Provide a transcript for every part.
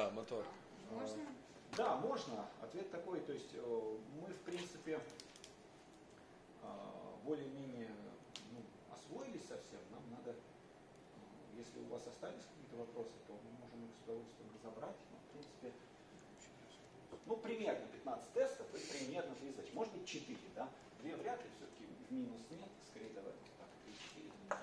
Да, мотор. Можно? Да, можно. Ответ такой, то есть мы, в принципе, более-менее освоились совсем. Нам надо, если у вас остались какие-то вопросы, то мы можем их с удовольствием разобрать. Но, в принципе, примерно 15 тестов и примерно 3 задачи. Может быть 4, да? 2 вряд ли, все-таки в минус нет. Скорее давайте так, 3-4.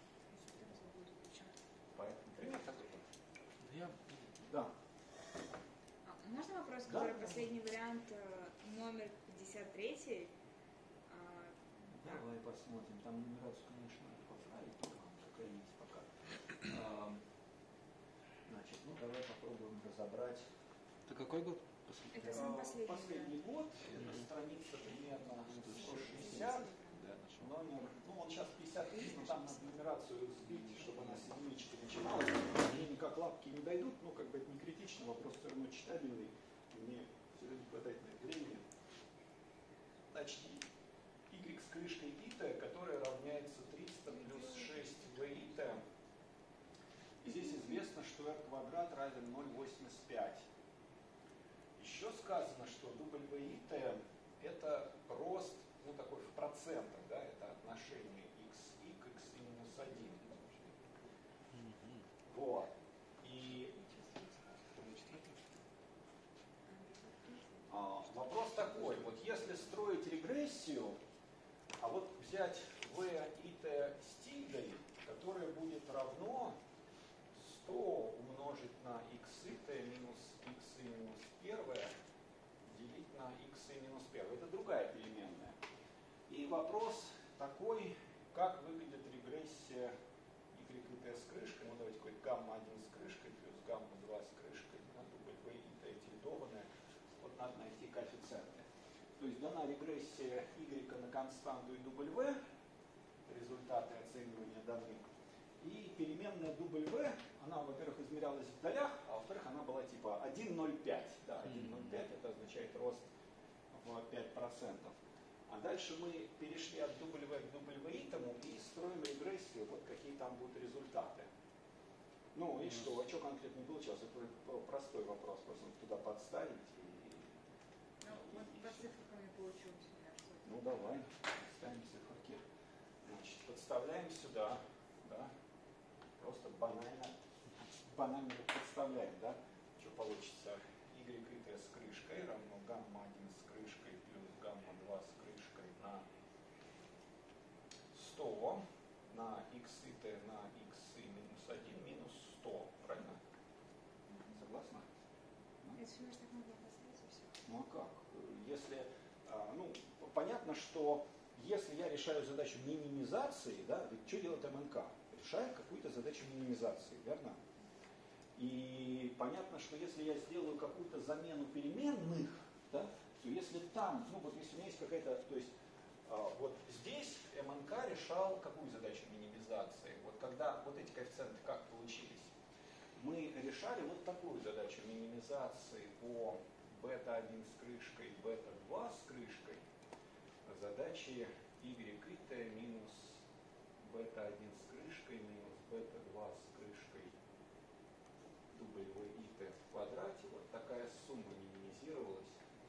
Поэтому пример такой. Да. Можно вопрос, Да, который последний вариант, номер 53? Давай посмотрим. Там нумерацию, конечно, надо поправить, но какая есть пока. Значит, давай попробуем разобрать. Это какой год? Это самый Последний год. Это страница примерно 160. Номер, он сейчас 53, но там надо нумерацию сбить, чтобы она с единички начиналась. Мне никак лапки не дойдут, это не критично, вопрос все равно читабельный. Мне все равно не хватает на это времени. Значит, y с крышкой и-т, которая равняется 300 плюс 6v и-т. И здесь известно, что r квадрат равен 0,85. Еще сказано, что w и-т это рост, такой в процентах, да, это отношение xi к x минус 1. Вот. И вопрос такой, если строить регрессию, взять v и t с тильдой, которое будет равно 100 умножить на x и t минус x и минус 1 делить на x и минус 1. Это другая переменная. И вопрос такой, как выглядит регрессия y и t с крышкой. Давайте какой-то гамма-1 с крышкой плюс гамма-2 с крышкой на w и t тильдованная. Надо найти коэффициенты. То есть дана регрессия y на константу и w, результаты оценивания даны. И переменная w, она, во-первых, измерялась в долях, а во-вторых, она была типа 1,05. Да, 1,05 это означает рост в 5%. А дальше мы перешли от w к w-итому и строим регрессию, какие там будут результаты. И что? А что конкретно не получилось? Это простой вопрос, просто туда подставить. По цифрам не получилось. Давай, ставим циферки. Значит, подставляем сюда, да? Просто банально подставляем, да? Что получится? Y и t с крышкой равно гамма-1 с крышкой плюс гамма-2 с крышкой на 100 на x и t на x и минус 1 минус 100. Правильно? Согласна? Это все так можно поставить и все. А как? Если, понятно, что если я решаю задачу минимизации, да, ведь что делает МНК? Решает какую-то задачу минимизации, верно? И понятно, что если я сделаю какую-то замену переменных, да, то если там, если у меня есть какая-то, то есть здесь МНК решал какую задачу минимизации? Когда эти коэффициенты как получились? Мы решали такую задачу минимизации по бета-1 с крышкой, бета-2 с крышкой, задачи y и t минус бета-1 с крышкой минус бета-2 с крышкой w и t в квадрате. Такая сумма минимизировалась.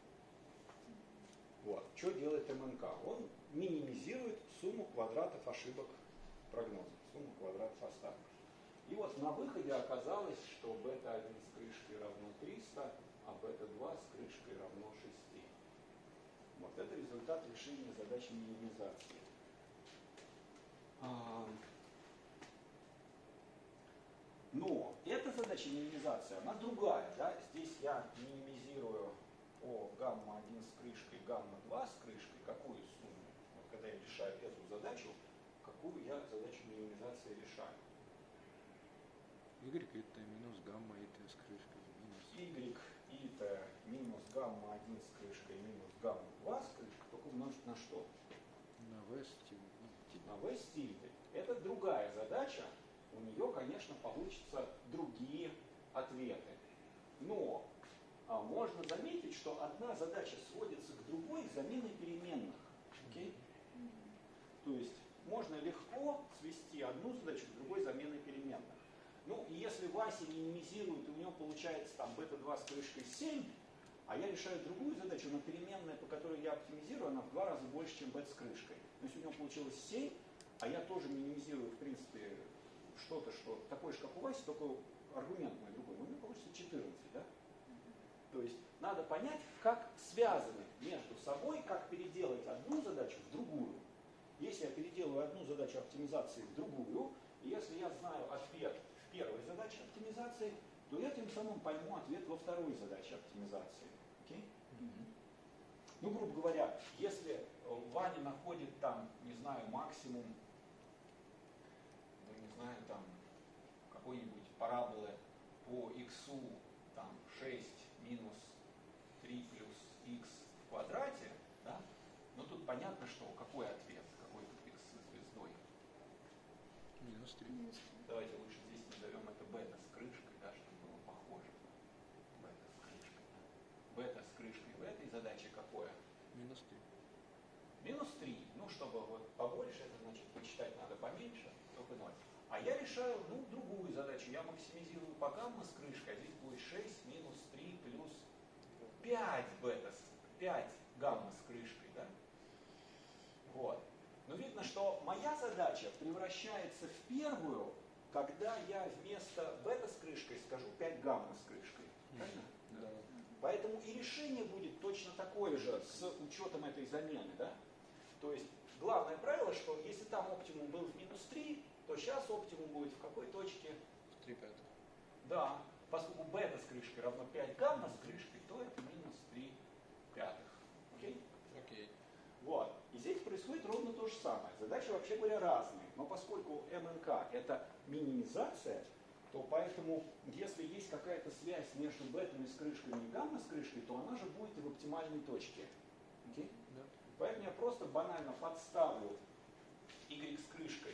Что делает МНК? Он минимизирует сумму квадратов ошибок прогноза, сумму квадратов остатков. И на выходе оказалось, что бета-1 с крышкой равно 300, а бета-2 с крышкой равно 6. Это результат решения задачи минимизации. Но эта задача минимизации, она другая. Да? Здесь я минимизирую по гамма-1 с крышкой, гамма-2 с крышкой. Какую сумму? Когда я решаю эту задачу, какую я задачу минимизации решаю? Y и t минус гамма и t с крышкой. Y и t минус гамма-1 с крышкой минус гамма-2 с крышкой, только умножить на что? На v с тильдой. На v с тильдой. Это другая задача. У нее, конечно, получатся другие ответы. Но можно заметить, что одна задача сводится к другой заменой переменных. Okay? То есть можно легко свести одну задачу к другой заменой переменных. Ну, и если Вася минимизирует, и у него получается там бета-2 с крышкой 7, а я решаю другую задачу, но переменная, по которой я оптимизирую, она в 2 раза больше, чем бета с крышкой. То есть у него получилось 7, а я тоже минимизирую, в принципе, что-то, что такое же, как у Васи, только аргумент мой другой. У меня получится 14, да? То есть надо понять, как связаны между собой, как переделать одну задачу в другую. Если я переделаю одну задачу оптимизации в другую, и если я знаю ответ в первой задаче оптимизации, то я тем самым пойму ответ во второй задаче оптимизации. Окей? Ну, грубо говоря, если Ваня находит там, не знаю, максимум, ну, не знаю, там, какой-нибудь параболы по x там 6 минус 3 плюс x в квадрате, да? Но тут понятно, что какой ответ, какой тут x со звездой. Минус 3. Давайте лучше здесь назовем это бета с крышкой, да, чтобы было похоже. Бета с крышкой. Да. Бета с крышкой в этой задаче какое? Минус 3. Минус 3. Ну, чтобы вот побольше, это значит почитать надо поменьше, только 0. А я решаю, ну, другую задачу. Я максимизирую по гамма с крышкой, а здесь будет 6 минус 3 плюс 5 бета, 5 гамма с крышкой, да? Вот. Но видно, что моя задача превращается в первую, когда я вместо бета с крышкой скажу 5 гамма с крышкой. Правильно? Да. Поэтому и решение будет точно такое же с учетом этой замены, да? То есть главное правило, что если там оптимум был в минус 3, то сейчас оптимум будет в какой точке? В 3 пятых. Да, поскольку бета с крышкой равно 5 гамма с крышкой, то это минус 3 пятых. Окей? Окей. Вот. И здесь происходит ровно то же самое. Задачи, вообще говоря, разные. Но поскольку МНК это минимизация, то поэтому, если есть какая-то связь между бетами с крышкой и гамма с крышкой, то она же будет и в оптимальной точке. Окей? Да. Поэтому я просто банально подставлю y с крышкой.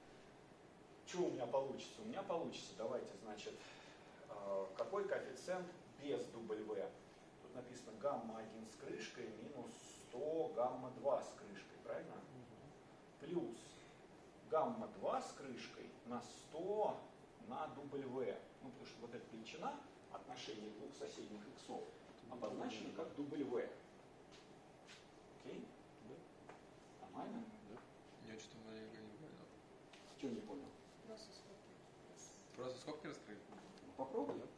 Что у меня получится? У меня получится, давайте, значит, какой коэффициент без W? Тут написано гамма-1 с крышкой минус 100 гамма-2 с крышкой, правильно? Плюс гамма-2 с крышкой на 100 на W. Ну, потому что вот эта величина, отношение двух соседних иксов, обозначена как W. Окей? Да. Нормально? Да. Я что-то маленько не понял. Чего не понял? Просто сколько? Просто скобки раскрыть? Ну, попробуй. Да.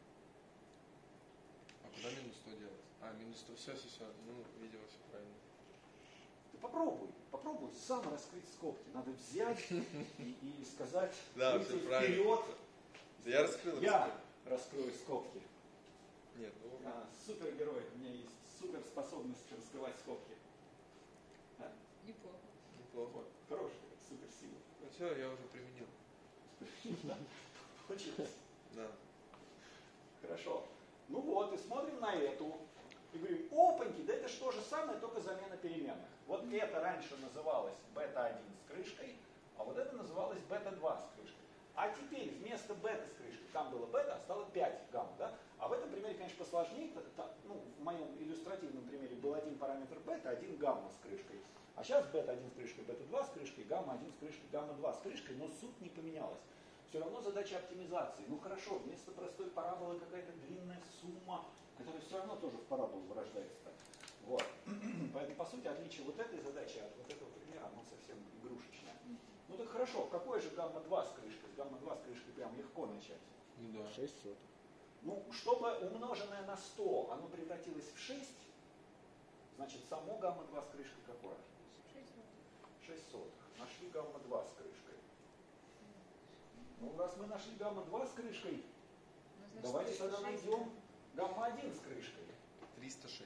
А куда минус 100 делать? А, минус 100. Все. Ну, видимо, все правильно. Ты попробуй сам раскрыть скобки. Надо взять и сказать, Да, выйти всё правильно. вперед. Да я раскрыл. Я раскрою скобки. Нет, ну... Я супергерой, у меня есть суперспособность раскрывать скобки. Да? Неплохо. Неплохо. Вот, хорошая суперсила. Ну все, я уже применил. Да? Получилось. Да. Хорошо. Ну вот, и смотрим на эту. И говорим, опаньки, да это же то же самое, только замена переменных. Вот это раньше называлось бета-1 с крышкой, а вот это называлось бета-2 с крышкой. А теперь вместо бета с крышкой, там было бета, а стало 5 гамма, да? А в этом примере, конечно, посложнее. Ну, в моем иллюстративном примере был один параметр бета, один гамма с крышкой. А сейчас бета-1 с крышкой, бета-2 с крышкой, гамма-1 с крышкой, гамма-2 с крышкой, но суть не поменялась. Все равно задача оптимизации. Ну хорошо, вместо простой параболы какая-то длинная сумма, которая все равно тоже в параболу вырождается. Вот. Поэтому, по сути, отличие вот этой задачи от вот этого примера, оно совсем игрушечное. Ну так хорошо, какое же гамма-2 с крышкой? С гамма-2 с крышкой прям легко начать. Ну да. 600. Ну, чтобы умноженное на 100, оно превратилось в 6, значит, само гамма-2 с крышкой какое? 6 сотых. Нашли гамма-2 с крышкой. Ну, раз мы нашли гамма-2 с крышкой, давайте тогда найдем гамма-1 с крышкой. 306.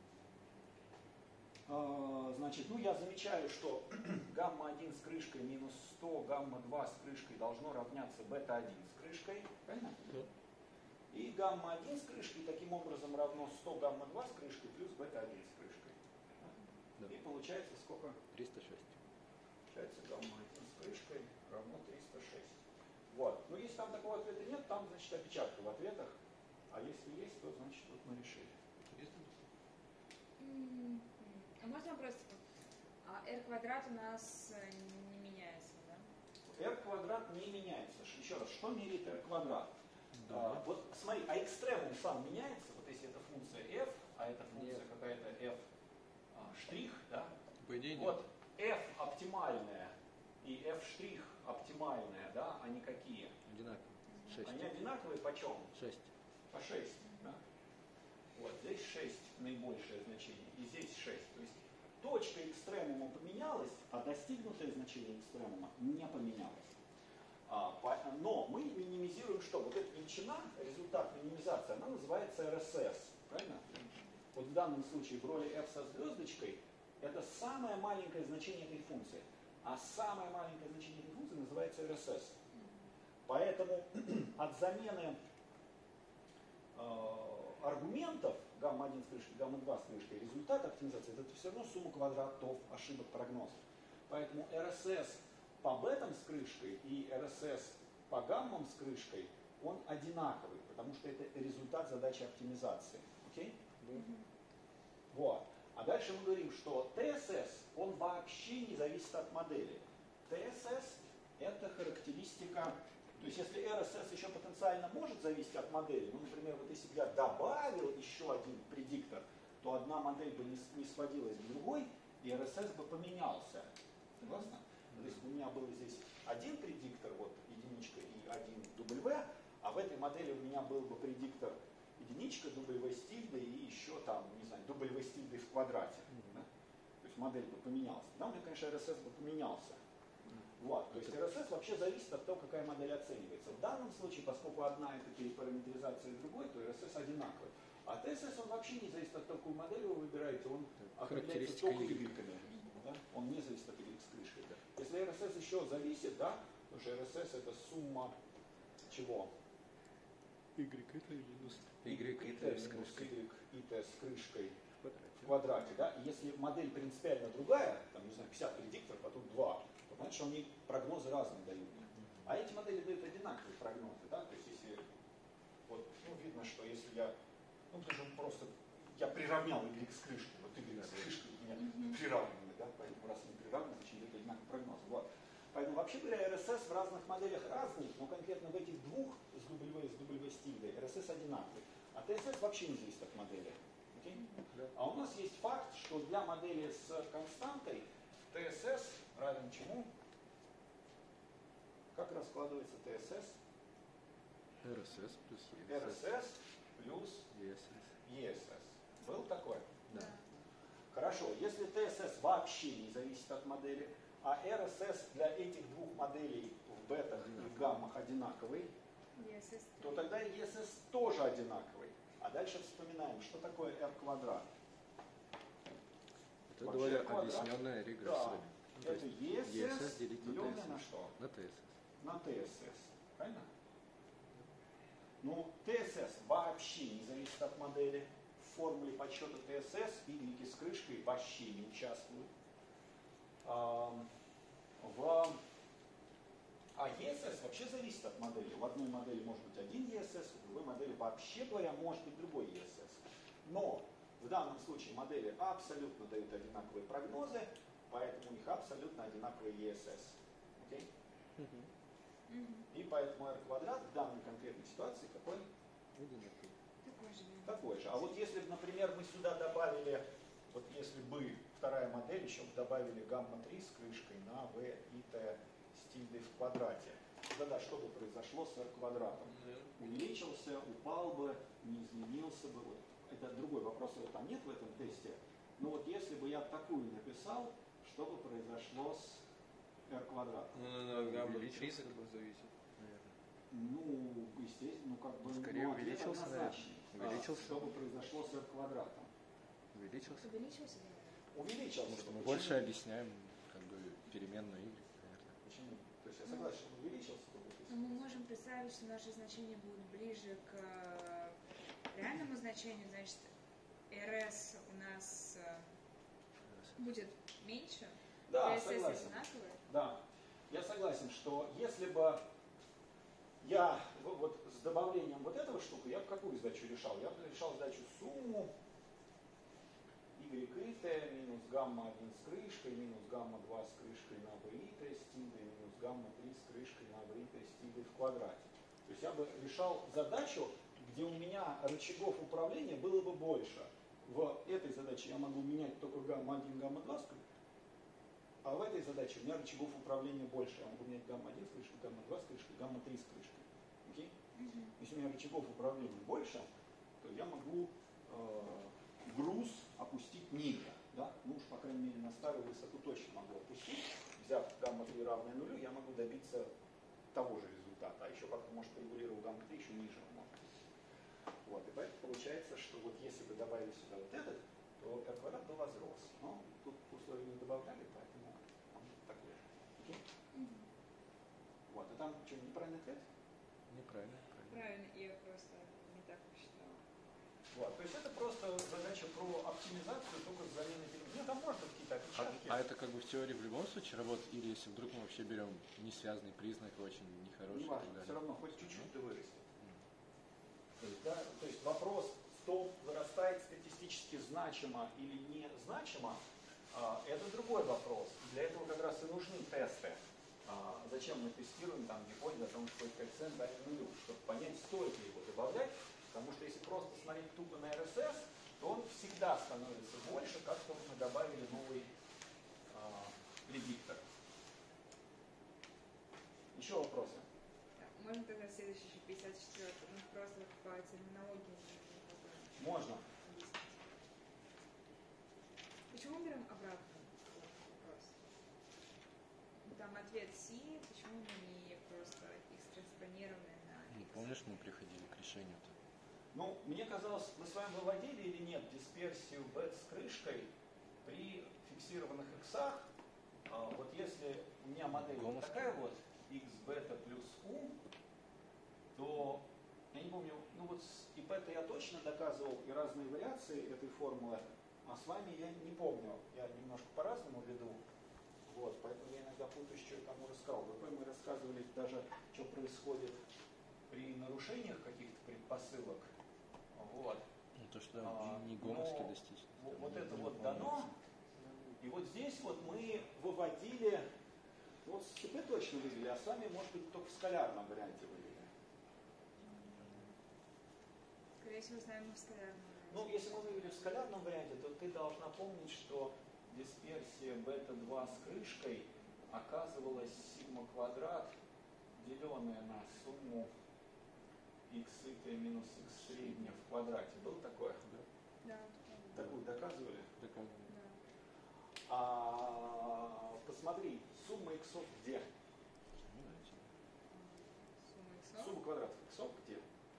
Значит, ну я замечаю, что гамма-1 с крышкой минус 100 гамма-2 с крышкой должно равняться бета-1 с крышкой. Правильно? Да. И гамма-1 с крышкой таким образом равно 100 гамма-2 с крышкой плюс бета-1 с крышкой. Да. И получается сколько? 306. Получается гамма-1 с крышкой равно 306. Вот. Но если там такого ответа нет, там, значит, опечатка в ответах. А если есть, то, значит, вот мы решили. А можно вопрос? А r квадрат у нас не меняется, да? r квадрат не меняется. Еще раз, что меряет r квадрат? Да. Вот смотри, а экстремум сам меняется, вот если это функция f, а это функция Нет. какая-то f штрих, да? По идее нет. Вот f оптимальная и f штрих оптимальная, да, они какие? Одинаково. 6. Они одинаковые почем? 6. По 6. Да? Вот здесь 6 наибольшее значение, и здесь 6. То есть точка экстремума поменялась, а достигнутое значение экстремума не поменялось. Но мы минимизируем что? Вот эта величина, результат минимизации, она называется RSS. Правильно? Вот в данном случае в роли f со звездочкой это самое маленькое значение этой функции. А самое маленькое значение этой функции называется RSS. Поэтому от замены аргументов гамма-1 с крышкой, гамма-2 с крышкой, результат оптимизации, это все равно сумма квадратов ошибок прогнозов. Поэтому RSS по бетам с крышкой и RSS по гаммам с крышкой, он одинаковый, потому что это результат задачи оптимизации. Окей? Вот. А дальше мы говорим, что TSS, он вообще не зависит от модели. TSS это характеристика, то есть если RSS еще потенциально может зависеть от модели, ну, например, вот если бы я добавил еще один предиктор, то одна модель бы не сводилась к другой, и RSS бы поменялся. Согласны? То есть у меня был здесь один предиктор, вот единичка и один W, а в этой модели у меня был бы предиктор единичка, W с тильдой и еще там, не знаю, W с тильдой в квадрате. Да? То есть модель бы поменялась. Тогда у меня, конечно, RSS бы поменялся. Вот. То есть RSS вообще зависит от того, какая модель оценивается. В данном случае, поскольку одна это перепараметризация другой, то RSS одинаковый. А TSS он вообще не зависит от того, какую модель вы выбираете, он определяется только Y-ками. Да? Он не зависит от Y с крышкой. Да? Если RSS еще зависит, да, потому что RSS это сумма чего? Y это минус Y это с крышкой. Y и T с крышкой В в квадрате. Да? И если модель принципиально другая, там, не знаю, 50 предикторов, потом 2, то значит, они прогнозы разные дают. А эти модели дают одинаковые прогнозы. Да? То есть если вот, ну, видно, что если я, ну, потому что просто я приравнял Y с крышкой, вот Y с крышкой у меня приравнены, да? Поэтому раз они приравнены, значит, дают одинаковый прогноз. Вот. Поэтому вообще говоря, RSS в разных моделях разный, но конкретно в этих двух с W стилей RSS одинаковый. А TSS вообще не зависит от модели. Okay? А у нас есть факт, что для модели с константой TSS равен чему? Как раскладывается TSS? RSS плюс RSS плюс ESS. ESS. Был такой? Да. Хорошо, если TSS вообще не зависит от модели, а RSS для этих двух моделей в бетах и в гаммах одинаковый, ESS. то тогда ESS тоже одинаковый. А дальше вспоминаем, что такое R квадрат. Это Вообще доля квадрат. объясненная регрессиями. Ну, то Это есть ESS, делить на деленное TSS. на что? На TSS. На TSS. Правильно? Ну, TSS вообще не зависит от модели. В формуле подсчета TSS Y с крышкой вообще не участвуют. А ESS вообще зависит от модели. В одной модели может быть один ESS, в другой модели вообще говоря может быть другой ESS. Но в данном случае модели абсолютно дают одинаковые прогнозы, поэтому у них абсолютно одинаковый ESS. Okay? И поэтому R квадрат в данной конкретной ситуации какой? Одинаковый. Такой же. Такой же. А вот если бы, например, мы сюда добавили, вот если бы вторая модель еще бы добавили гамма-3 с крышкой на V и T с тильдой в квадрате, тогда что бы произошло с R квадратом? Увеличился, упал бы, не изменился бы. Вот. Это другой вопрос, его там нет в этом тесте. Но вот если бы я такую написал, что бы произошло с R квадратом? Ну, гамма-3 зависит, наверное. Ну, естественно, ну как бы Скорее ну, ответ увеличился, однозначный. увеличился. Что бы произошло с R квадратом? Увеличился. Увеличился? Увеличился. Потому что мы Почему? больше объясняем как бы переменную Y, наверное. Почему? То есть я согласен, что он увеличился. Но мы можем представить, что наши значения будут ближе к реальному значению, значит, RS у нас будет меньше, Да, TSS согласен. одинаковые. Да, я согласен, что если бы я вот с добавлением вот этого штуки, я бы какую задачу решал? Я бы решал задачу сумму y минус гамма 1 с крышкой минус гамма 2 с крышкой на b с тильдой минус гамма 3 с крышкой на b с тильдой в квадрате. То есть я бы решал задачу, где у меня рычагов управления было бы больше. В этой задаче я могу менять только гамма 1, гамма 2 с крышкой, а в этой задаче у меня рычагов управления больше. Я могу менять гамма 1 с крышкой, гамма 2 с крышкой, гамма 3 с крышкой. Окей? Если у меня рычагов управления больше, то я могу груз опустить ниже. Да? Ну уж, по крайней мере, на старую высоту точно могу опустить. Взяв гамма 3 равное нулю, я могу добиться того же результата. А еще как-то, может, регулировал гамма 3 еще ниже. Вот. И поэтому получается, что вот если бы добавили сюда вот этот, то r квадрат бы возрос. Но тут условия не добавляли, поэтому он такой же. Окей? Вот. А там что, неправильный ответ? Неправильно. Правильно, я просто не так посчитала. Вот, то есть это просто задача про оптимизацию только с заменой переменных. Ну, там может быть какие-то опечатки. А это как бы в теории в любом случае работает, или если вдруг мы вообще берем несвязанный признак, очень нехороший и так Неважно, далее? все равно хоть чуть-чуть да вырастет. То есть, да, то есть вопрос в том, вырастает статистически значимо или не значимо, это другой вопрос. Для этого как раз и нужны тесты. Зачем мы тестируем там гипотезу о том, что коэффициент равен нулю, чтобы понять, стоит ли его добавлять, потому что если просто смотреть тупо на РСС, то он всегда становится больше, как только мы добавили новый предиктор. Еще вопросы? Можно тогда следующий еще 54, ну просто по терминологии. Можно. Почему мы берем обратный вопрос? Там ответ C, почему мы не просто X транспонированный на Не X? помнишь, мы приходили к решению-то? Ну, мне казалось, мы с вами выводили или нет дисперсию бет с крышкой при фиксированных иксах. Вот если у меня модель вот такая вот, x бета плюс u, то, я не помню, ну вот и бета я точно доказывал, и разные вариации этой формулы, а с вами я не помню, я немножко по-разному веду, вот, поэтому я иногда путаю, что я кому рассказал. Мы рассказывали даже, что происходит при нарушениях каких-то предпосылок. Вот. Ну, то, что не гомовски достичь. Вот это вот дано. И вот здесь вот мы выводили, вот с ЦП точно вывели, а с вами, может быть, только в скалярном варианте вывели. Скорее всего, с нами в скалярном варианте. Ну, если мы вывели в скалярном варианте, то ты должна помнить, что дисперсия бета-2 с крышкой оказывалась сигма квадрат, деленная на сумму x минус x среднее в квадрате. Было такое? Да. Такую доказывали? Доказывали. Посмотри, сумма иксов где? Сумма иксов? Сумма квадратов иксов где?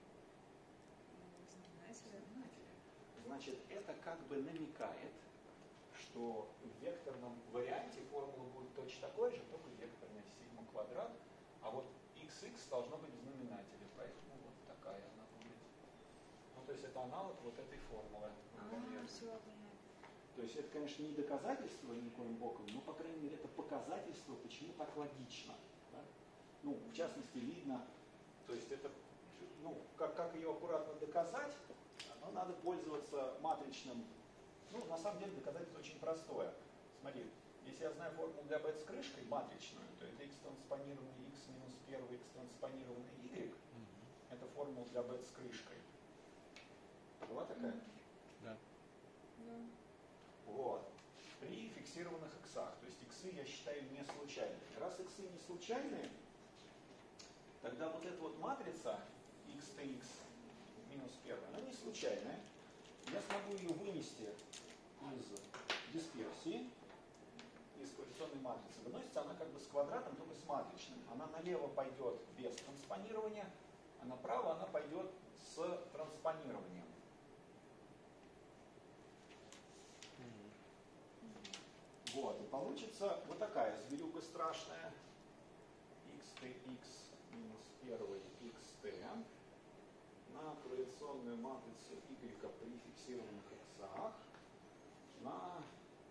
Знаменателя. Значит, это как бы намекает, что в векторном варианте формула будет точно такой же, только векторная сигма квадрат, а вот xx должно быть в знаменателе, поэтому вот такая она будет. Ну, то есть это аналог вот этой формулы. Все, понятно. То есть это, конечно, не доказательство никоим боком, но, по крайней мере, это показательство, почему так логично. Да? Ну, в частности, видно, то есть это, ну, как ее аккуратно доказать, но надо пользоваться матричным. Ну, на самом деле, доказательство очень простое. Смотри, если я знаю формулу для бет с крышкой, матричную, то это x транспонированный x минус 1, x транспонированный y, это формула для бет с крышкой. Была такая? Да. Вот. При фиксированных иксах. То есть иксы я считаю не случайными. Раз иксы не случайные, тогда вот эта вот матрица xtx минус 1, она не случайная. Я смогу ее вынести из дисперсии, из коэффициентной матрицы. Выносится она как бы с квадратом, только с матричным. Она налево пойдет без транспонирования, а направо она пойдет с транспонированием. Вот, и получится вот такая зверюга страшная. xtx минус 1 xt на корреляционную матрицу y при фиксированных иксах на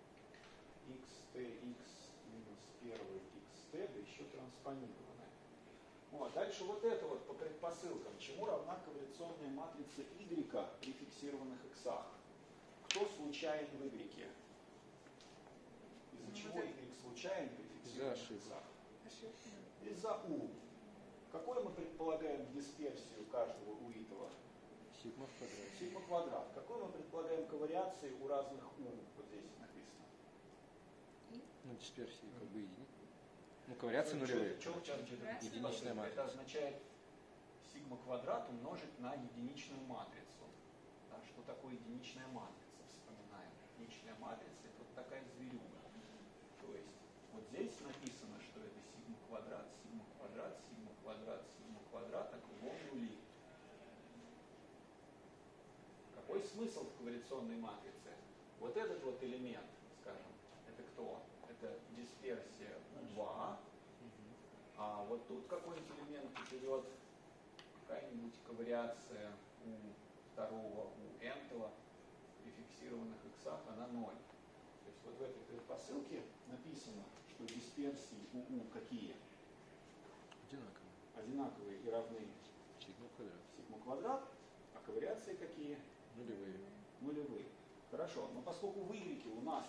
xtx минус 1 xt, да еще транспонированная. Вот, дальше вот это вот по предпосылкам. Чему равна корреляционная матрица y при фиксированных иксах? кто случайен в Y? Из-за Ну, чего вот Y случайен при фиксированных ошибок. иксах? Ошибка. Из-за U. Какой мы предполагаем дисперсию каждого уитова? Сигма в квадрате. Сигма квадрат. Какой мы предполагаем ковариации у разных U? Вот здесь написано. Ну, дисперсии как бы ну, ковариации нулевые. Что Единичная Единичная матрица. Это означает сигма квадрат умножить на единичную матрицу. Да, что такое единичная матрица? Вспоминаем. Единичная матрица это вот такая зверюга. То есть вот здесь написано, что это сигма квадрат, сигма квадрат, сигма квадрат, сигма квадрат, а кругом нули. Какой смысл в ковариационной матрице? Вот этот вот элемент, скажем, это кто? Это дисперсия U2, а вот тут какой-нибудь элемент идет, какая-нибудь ковариация у второго, у n-того, при фиксированных иксах она 0. То есть вот в этой предпосылке написано, что дисперсии у U какие? Одинаковые. Одинаковые и равны Сигма в квадрате. сигма квадрат, а ковариации какие? Нулевые. Нулевые. Хорошо, но поскольку в Y у нас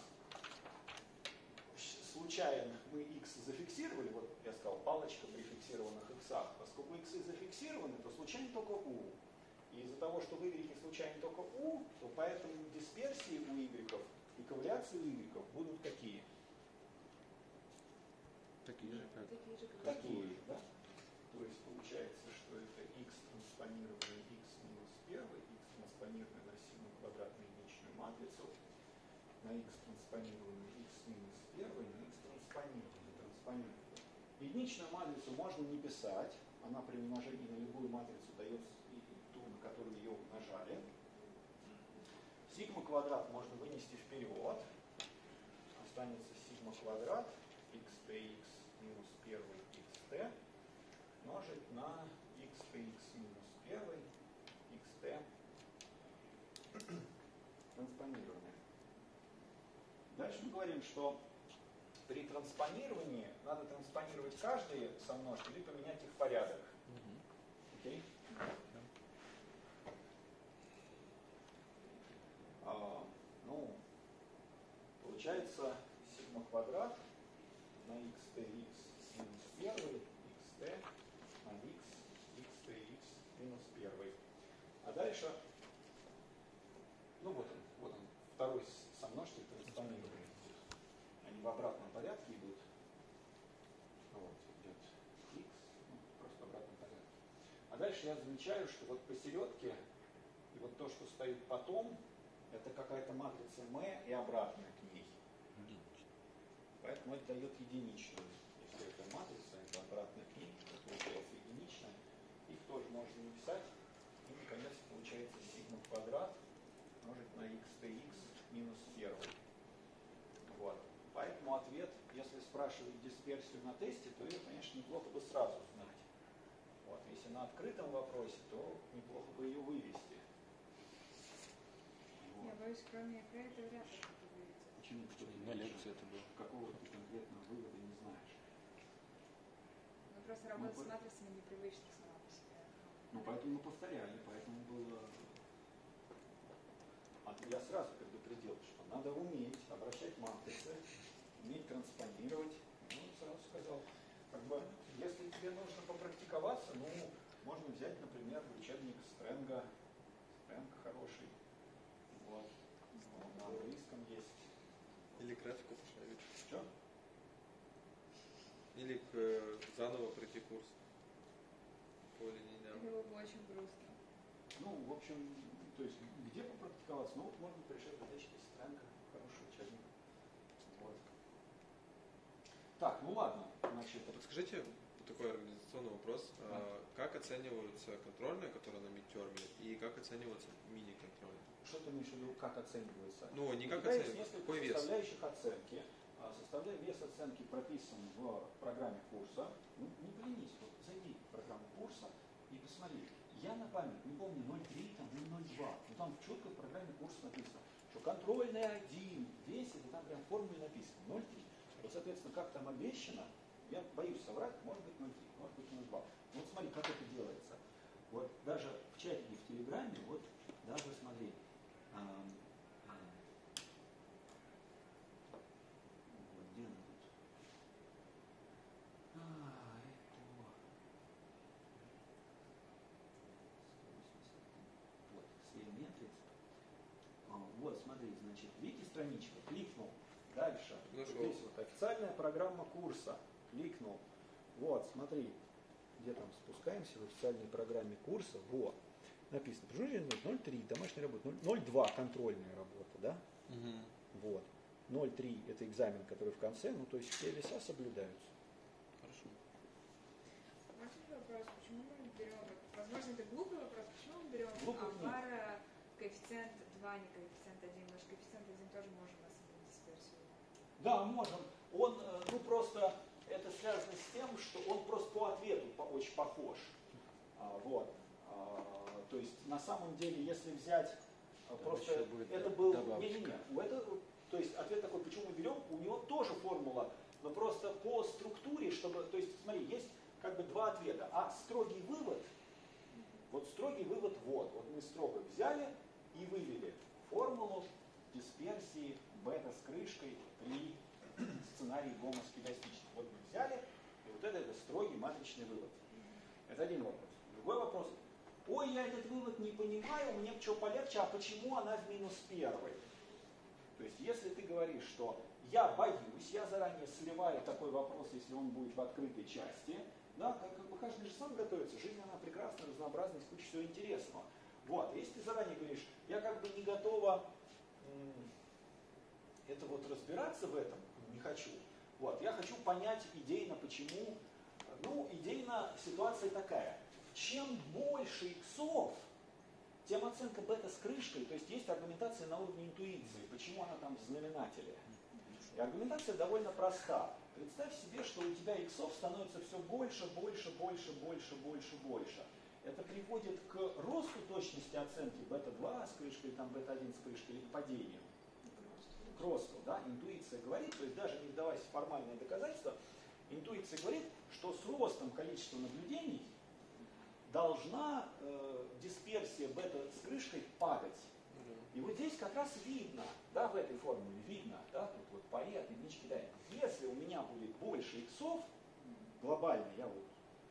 случайно мы x зафиксировали, вот я сказал, палочка при фиксированных иксах, поскольку иксы зафиксированы, то случайно только U. И из-за того, что в Y случайно только U, то поэтому дисперсии у Y и ковариации у Y будут какие? Такие же, как Такие же, как Такие же, да? То есть получается, что это x транспонированный x минус 1, x транспонированный на сигма квадрат на единичную матрицу, на x транспонированный x минус 1, на x транспонированный. Единичную матрицу можно не писать, она при умножении на любую матрицу дает ту, на которую ее умножали. Сигма квадрат можно вынести вперед, останется сигма квадрат xtx минус 1 xt умножить на xtx минус 1 xt транспонированное. Дальше мы говорим, что при транспонировании надо транспонировать каждый сомножитель и поменять их порядок. Окей? Ну, получается сигма квадрат на xtx минус 1 xt на x xtx минус 1. А дальше, ну вот он, второй сомножитель транспонированный. Они в обратном порядке идут. Вот идет x, ну, просто в обратном порядке. А дальше я замечаю, что вот посередке и вот то, что стоит потом, это какая-то матрица M и обратная к ней. Поэтому это дает единичную. Если это матрица, это обратная к ней, это получается единичная. Их тоже можно написать. И наконец получается сигма квадрат умножить на xtx минус 1. Вот. Поэтому ответ, если спрашивать дисперсию на тесте, то ее, конечно, неплохо бы сразу знать. Вот. Если на открытом вопросе, то неплохо бы ее вывести. Вот. Я боюсь, кроме ЭК это вряд ли это выведется. Почему? Что ты на не лекции это было. Какого ты конкретного вывода не знаешь? Мы просто работать с матрицами непривычно сама по себе. Ну, поэтому мы повторяли, поэтому было... Я сразу предупредил, что надо уметь обращать матрицы, уметь транспонировать. Ну, сразу сказал, как бы, если тебе нужно попрактиковаться, ну, можно взять, например, учебник Стрэнга. Стрэнг хороший. Вот. На английском есть. Или графику поставить. Что? Или заново пройти курс по линейному. Было бы очень грустно. Ну, в общем, то есть, где попрактиковаться? Ну, вот можно пришить различные Стрэнга, хороший учебник. Вот. Так, ну ладно, значит... Подскажите такой организационный вопрос. Как оцениваются контрольные, которые на мидтерме, и как оцениваются мини-контрольные? Что ты имеешь в виду, как оценивается? Ну, не как У тебя есть оценивается, несколько какой вес? составляющих оценки. Вес оценки прописан в программе курса. Ну, не поленись, вот зайди в программу курса и посмотри. Я на память не помню 0,3 там, или 0,2. Но там четко в программе курса написано, что контрольный 1 весит, и там прям в формуле написано 0,3. Вот, соответственно, как там обещано, я боюсь соврать, может быть 0,3, может быть 0,2. Вот смотри, как это делается. Вот даже в чатике в Телеграме, вот даже смотри, Значит, видите страничку? Кликнул. Дальше. Нашел. Здесь вот официальная программа курса. Кликнул. Вот, смотри. Где там спускаемся в официальной программе курса? Вот. Написано, прожужжение 0.3, домашняя работа, 0.2 контрольная работа, да? Вот. 0.3 это экзамен, который в конце, ну то есть все веса соблюдаются. Хорошо. Можно вопрос, почему мы берем, возможно, это глупый вопрос, почему мы берем Глупый нет. пара коэффициент 2, не коэффициент 1, потому что коэффициент 1 тоже можем оценить дисперсию. Да, можем. Он, ну просто, это связано с тем, что он просто по ответу очень похож. Вот. То есть, на самом деле, если взять, просто это был... То есть, ответ такой, почему мы берем, у него тоже формула, но просто по структуре, чтобы... То есть, смотри, есть как бы два ответа. А строгий вывод, вот строгий вывод вот. Вот мы строго взяли и вывели формулу дисперсии бета с крышкой при сценарии гомоскедастичный. Вот мы взяли, и вот это строгий матричный вывод. Это один вопрос. Другой вопрос. Ой, я этот вывод не понимаю, мне что полегче, а почему она в минус первой? То есть, если ты говоришь, что я боюсь, я заранее сливаю такой вопрос, если он будет в открытой части, да, как бы каждый же сам готовится, жизнь она прекрасна, разнообразна, с кучей всего интересного. Вот, если ты заранее говоришь, я как бы не готова это вот разбираться в этом, не хочу. Вот, я хочу понять идейно, почему. Ну, идейно ситуация такая. Чем больше иксов, тем оценка бета с крышкой, то есть есть аргументация на уровне интуиции, почему она там в знаменателе. И аргументация довольно проста. Представь себе, что у тебя иксов становится все больше, больше, больше, больше, больше, больше. Это приводит к росту точности оценки бета-2 с крышкой, там бета-1 с крышкой, или к падению. К росту, да, интуиция говорит, то есть даже не вдаваясь в формальные доказательства, интуиция говорит, что с ростом количества наблюдений должна дисперсия бета с крышкой падать. И вот здесь как раз видно, да, в этой формуле видно, да, тут вот Паре, единички, да, если у меня будет больше иксов, глобально я вот,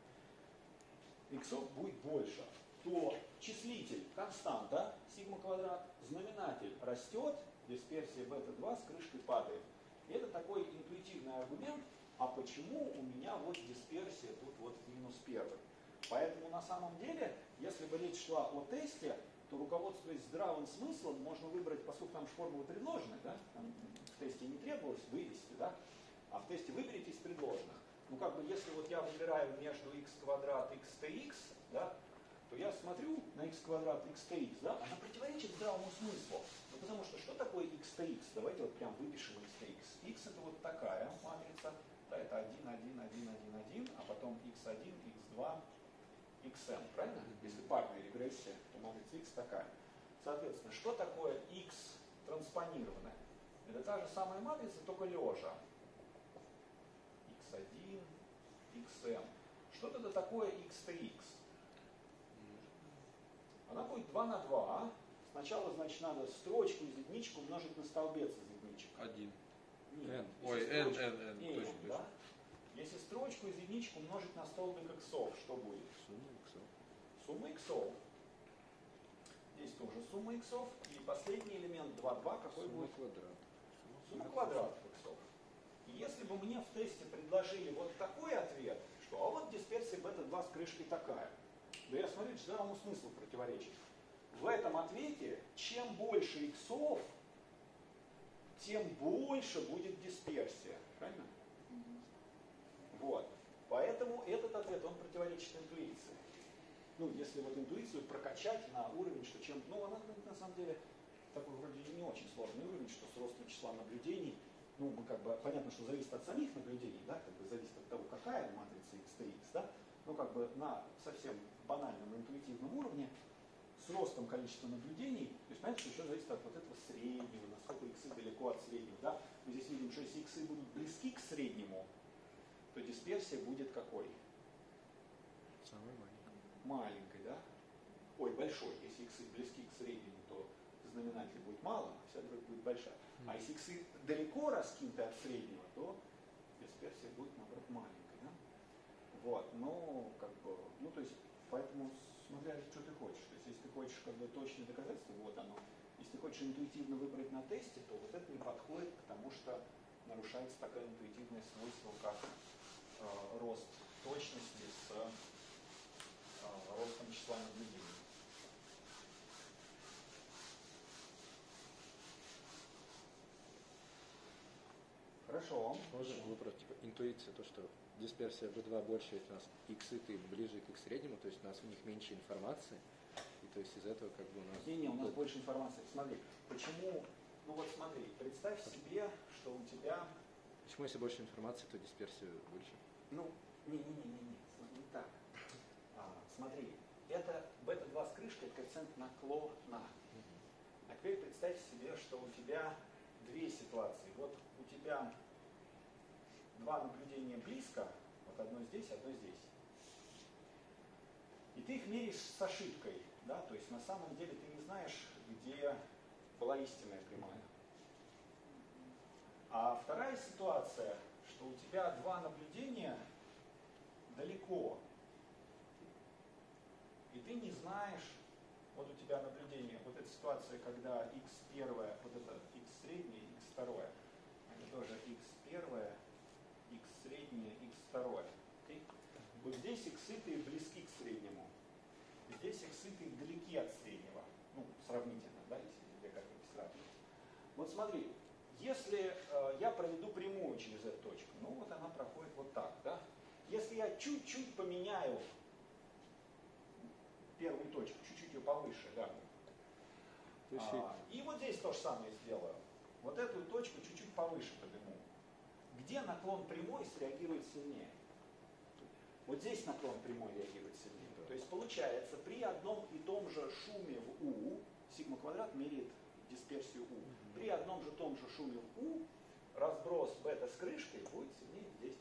иксов будет больше, то числитель константа, сигма квадрат, знаменатель растет, дисперсия бета-2 с крышкой падает. И это такой интуитивный аргумент, а почему у меня вот дисперсия тут вот минус первый. Поэтому на самом деле, если бы речь шла о тесте, то руководствуясь здравым смыслом, можно выбрать, поскольку там же формулы предложенные, да, там в тесте не требовалось вывести, да, а в тесте выберите из предложенных. Ну как бы если вот я выбираю между x квадрат и xtx, да, то я смотрю на x квадрат xtx, да, она противоречит здравому смыслу. Ну потому что такое xtx? Давайте вот прям выпишем xtx. X это вот такая матрица, да, это 1, 1, 1, 1, 1, а потом x1, x2, xn, правильно? Если парная регрессия, то матрица x такая. Соответственно, что такое x транспонированное? Это та же самая матрица, только лежа. x1, xm. Что это такое xtx? Она будет 2 на 2. Сначала, значит, надо строчку из единичек умножить на столбец из единичек. 1. Нет. Ой, n, точно. Да? Если строчку из единичек умножить на столбик иксов, что будет? Сумма иксов. Сумма иксов. Здесь тоже сумма иксов. И последний элемент 2, 2, какой Сумма будет? квадрат. Сумма квадратов иксов. И если бы мне в тесте предложили вот такой ответ, что а вот дисперсия бета-2 с крышкой такая, да я смотрю, здравому смыслу противоречит. В этом ответе, чем больше иксов, тем больше будет дисперсия. Правильно? Вот. Поэтому этот ответ, он противоречит интуиции. Ну, если вот интуицию прокачать на уровень, что чем... Ну, она на самом деле такой вроде не очень сложный уровень, что с ростом числа наблюдений, ну, мы как бы, понятно, что зависит от самих наблюдений, да, как бы зависит от того, какая матрица xtx, да, но как бы на совсем банальном интуитивном уровне с ростом количества наблюдений, то есть, понятно, что еще зависит от вот этого среднего, насколько иксы далеко от среднего, да, мы здесь видим, что если иксы будут близки к среднему, то дисперсия будет какой? Самый маленький. Маленькой, да? Ой, большой. Если иксы близки к среднему, то знаменатель будет мало, а вся дробь будет большая. А если иксы далеко раскинуты от среднего, то дисперсия будет, наоборот, маленькой, да? Вот, ну, как бы, ну, то есть, поэтому смотря, что ты хочешь. То есть, если ты хочешь, как бы, точное доказательство, вот оно. Если ты хочешь интуитивно выбрать на тесте, то вот это не подходит, потому что нарушается такое интуитивное свойство, как рост точности с ростом числа наблюдений. Хорошо. Можно вопрос, типа, интуиция, то, что дисперсия B2 больше, у нас иксы ближе к x среднему, то есть у нас в них меньше информации, и то есть из этого как бы у нас... Не, у нас больше информации. Смотри, почему, ну вот смотри, представь себе, что у тебя... Почему если больше информации, то дисперсия выше? Ну, не так. Смотри, это бета-2 с крышкой, это коэффициент наклона. А теперь представь себе, что у тебя две ситуации. Вот у тебя два наблюдения близко, вот одно здесь, одно здесь. И ты их меряешь с ошибкой, да, то есть на самом деле ты не знаешь, где была истинная прямая. А вторая ситуация, что у тебя два наблюдения далеко, и ты не знаешь, вот у тебя наблюдение, вот эта ситуация, когда x первое, вот это x среднее, x второе, это тоже x первое, x среднее, x второе. Okay? Вот здесь иксы-то близки к среднему, здесь иксы-то далеки от среднего, ну, сравнительно, да, если тебе как-нибудь сравнивать. Вот смотри, если я проведу прямую через эту точку, ну вот она проходит вот так, да. Если я чуть-чуть поменяю первую точку, чуть-чуть ее повыше, да. И вот здесь то же самое сделаю. Вот эту точку чуть-чуть повыше подниму. Где наклон прямой среагирует сильнее? Вот здесь наклон прямой реагирует сильнее. То есть получается, при одном и том же шуме в U, сигма квадрат меряет дисперсию U. При одном же том же шуме в U разброс бета с крышкой будет сильнее здесь.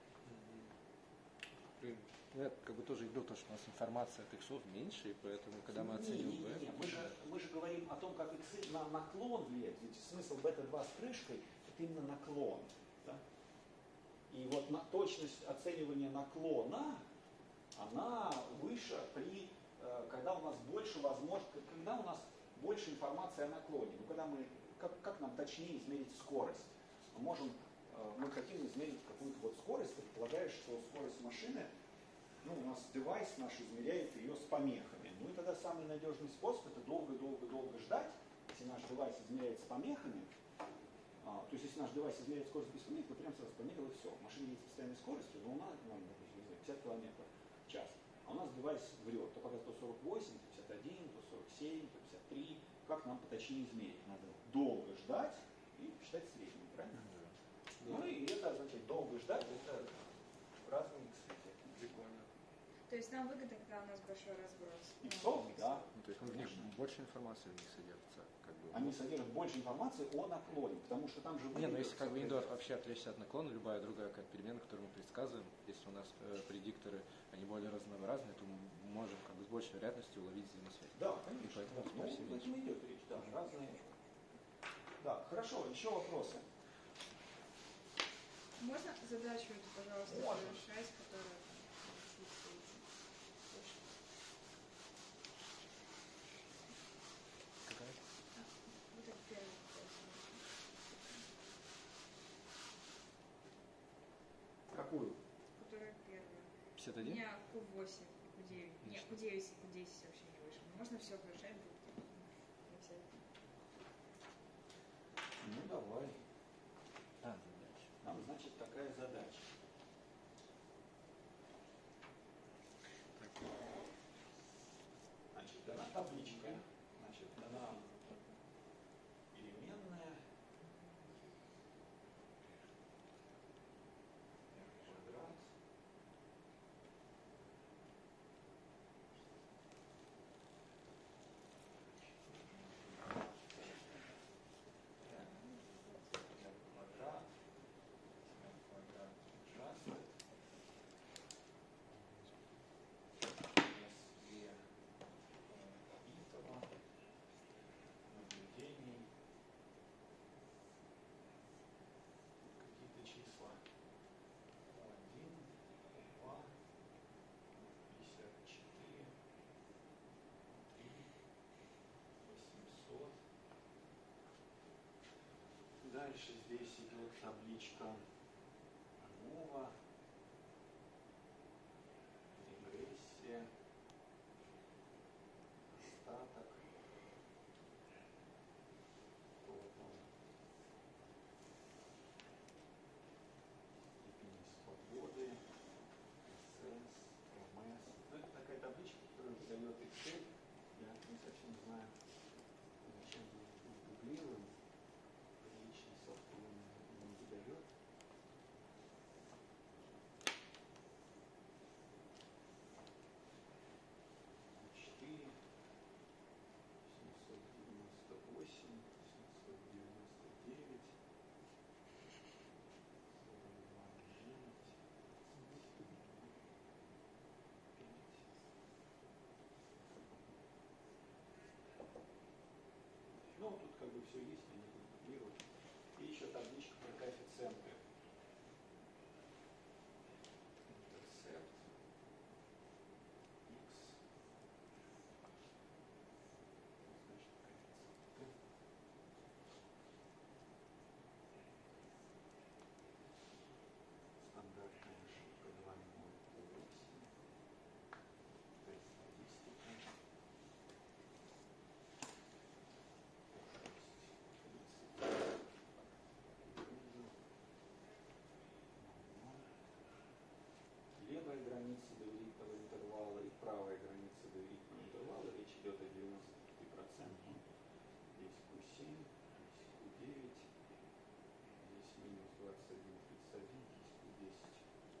Я как бы тоже видел то, что у нас информация от иксов меньше, и поэтому, когда мы оценим b... Мы же говорим о том, как иксы на наклон влияют. Ведь смысл бета-2 с крышкой – это именно наклон. Да? И вот точность оценивания наклона, она выше когда у нас больше возможностей, когда у нас больше информации о наклоне. Ну, когда мы, как нам точнее измерить скорость? Мы хотим измерить какую-то вот скорость, предполагаешь, что скорость машины, ну, у нас девайс наш измеряет ее с помехами. Ну и тогда самый надежный способ это долго-долго-долго ждать, если наш девайс измеряет с помехами. То есть если наш девайс измеряет скорость без помех, то прям сразу померил и все. Машина едет с постоянной скоростью, но у нас, ну, допустим, 50 км в час. А у нас девайс врет. То пока 148, то 51, то 47, то 53. Как нам поточнее измерить? Надо долго ждать и считать средним, правильно? Ну и это означает долго ждать, это разные иксы. Прикольно. То есть нам выгодно, когда у нас большой разброс. Иксов, да. Ну, то есть в них больше информации в них содержится. Как бы. Они содержат больше информации о наклоне, потому что там же... Не, ну если как бы индор вообще отличается от наклона, любая другая какая-то перемена, которую мы предсказываем, если у нас предикторы, они более разнообразные, то мы можем как бы с большей вероятностью уловить взаимосвязь. Да, конечно. И поэтому Ну, об этом идет речь, да, разные. Да, хорошо, еще вопросы. Можно задачу эту, пожалуйста, Можно. решать, которая Какая? вот это первый вопрос. Какую? Которая первая. 51? У меня Q8, Q9. Нет, Q9 и Q10 вообще не вышло. Можно все решать будет. Не обязательно. Ну, давай. Задача. Нам, значит, такая задача. Значит, дана табличка, значит, дана переменная r квадрат. R квадрат дальше здесь идет табличка ANOVA, регрессия, остаток, total, степень свободы, SS, MS. Ну, это такая табличка, которую выдает Excel. Я не совсем знаю, зачем мы тут дублируем. Личный софтвер не выдает. Четыре, 798, 799, 42,9. Ну, тут как бы все есть, я не буду дублировать. И еще табличка про коэффициенты. Интерсепт, X, значит, коэффициенты. Стандартная ошибка 2,08. Тест-статистика. Левая граница доверительного интервала и правая граница доверительного интервала. Речь идет о 95%. Здесь Q7, здесь Q9, здесь минус 21,31, здесь Q10.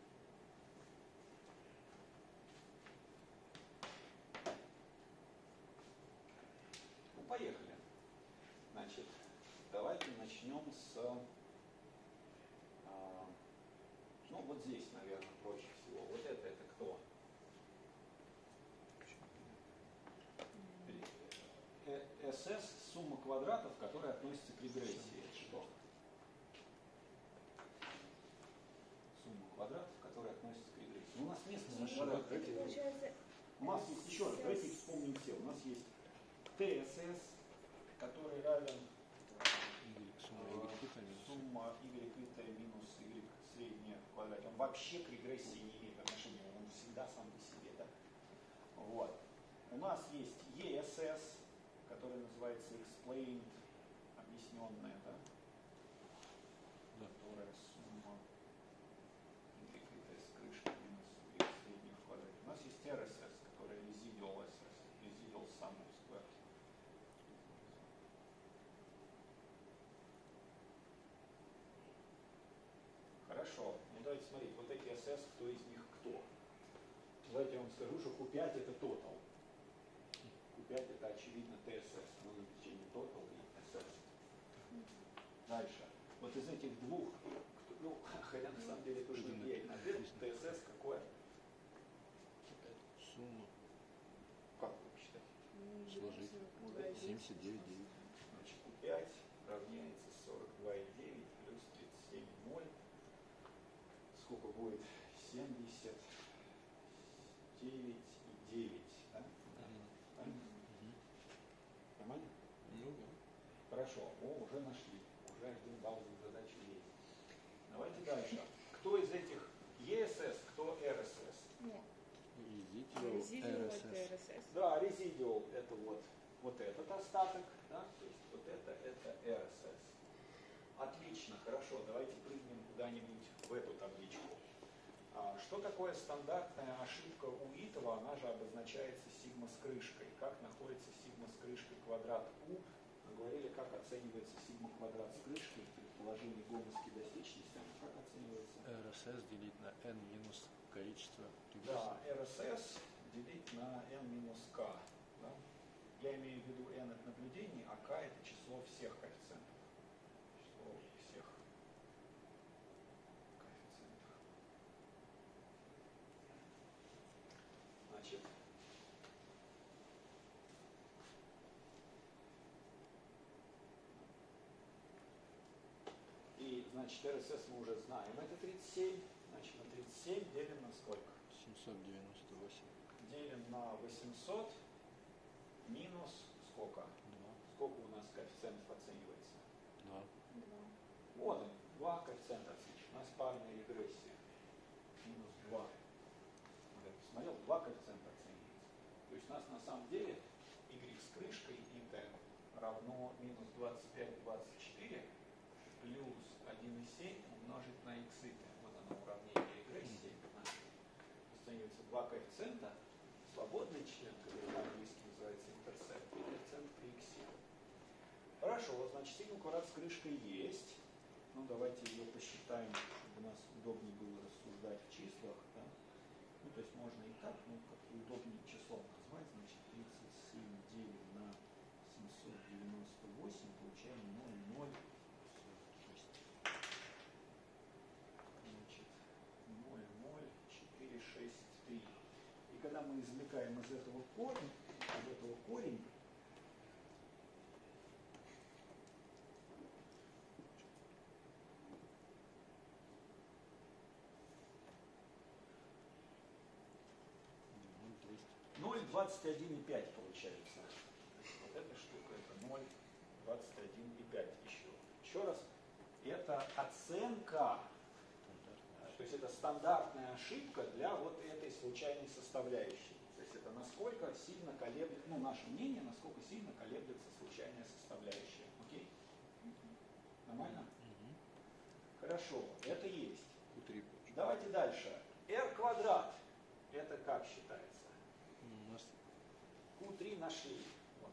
Ну, поехали. Значит, давайте начнем с... ну, вот здесь, наверное, проще всего. Вот это кто? SS – сумма квадратов, которая относится к регрессии. Это что? Сумма квадратов, которая относится к регрессии. У нас несколько квадратов. Это получается У нас есть еще раз, давайте их вспомним все. У нас есть TSS, который равен сумма y это минус y средняя в квадрате. Он вообще к регрессии не имеет отношения, он всегда сам по себе, да? Вот. У нас есть ESS, который называется explained, объясненная, да? Которая сумма y это с крышки минус y средняя в квадрате. У нас есть RSS, которая residual SS, residual sum of squared. Хорошо, ну давайте смотреть, вот эти SS, кто из них кто? Давайте я вам скажу, что Q5 это total. Q5 это очевидно TSS, но на течение total и SS. Дальше. Вот из этих двух, ну, хотя на самом деле тоже влияет на ответ, TSS какое? Сумма. Как вы посчитаете? Сложить. 79,9. Значит, Q5 равняется 42,9 плюс 37,0. Сколько будет? 79,9. Да? Нормально? Ну да. Хорошо. О, уже нашли. Уже 1 балл за задачу есть. Давайте дальше. Кто из этих ESS, кто RSS? Нет. Residual это RSS. RSS. Да, residual это вот этот остаток, да, то есть вот это RSS. Отлично, хорошо, давайте прыгнем куда-нибудь в эту табличку. Что такое стандартная ошибка у Итова? Она же обозначается сигма с крышкой. Как находится сигма с крышкой квадрат U? Мы говорили, как оценивается сигма квадрат с крышкой при положении гомовской достичности. Как оценивается? RSS делить на n минус количество регрессий. Да, RSS делить на n минус k. Да? Я имею в виду n это наблюдений, а k это число всех коэффициентов. Число всех коэффициентов. Значит, и, значит, RSS мы уже знаем. Это 37. Значит, на 37 делим на сколько? 798. Делим на 800 минус сколько? 2. Сколько у нас коэффициентов оценивается? 2. 2. Вот он, два коэффициента отсечки. У нас парная регрессия. Минус 2. Вот я посмотрел, два коэффициента оценивается. То есть у нас на самом деле y с крышкой и t равно минус 25, 24 плюс 1,7 умножить на x и t. Вот оно уравнение регрессии. Оценивается два коэффициента. Свободный член, который по-английски называется интерсепт, и коэффициент при x. Хорошо, значит, сигма квадрат с крышкой есть. Ну, давайте ее посчитаем, чтобы у нас удобнее было рассуждать в числах. Да? Ну, то есть можно и так, ну, как-то удобнее числом назвать. Значит, 37 делим на 798, получаем 0,0. Значит, 0,0463. И когда мы извлекаем из этого корень, Ну, 0,21,5 получается. Вот эта штука, это 0,21,5 еще. Еще раз, это оценка, то есть это стандартная ошибка для вот этой случайной составляющей. То есть это насколько сильно колеблется, ну, наше мнение, насколько сильно колеблется случайная составляющая. Окей? Нормально? Хорошо, это есть. Q3. Давайте дальше. R квадрат. Это как считается? У нас Q3 нашли. Вот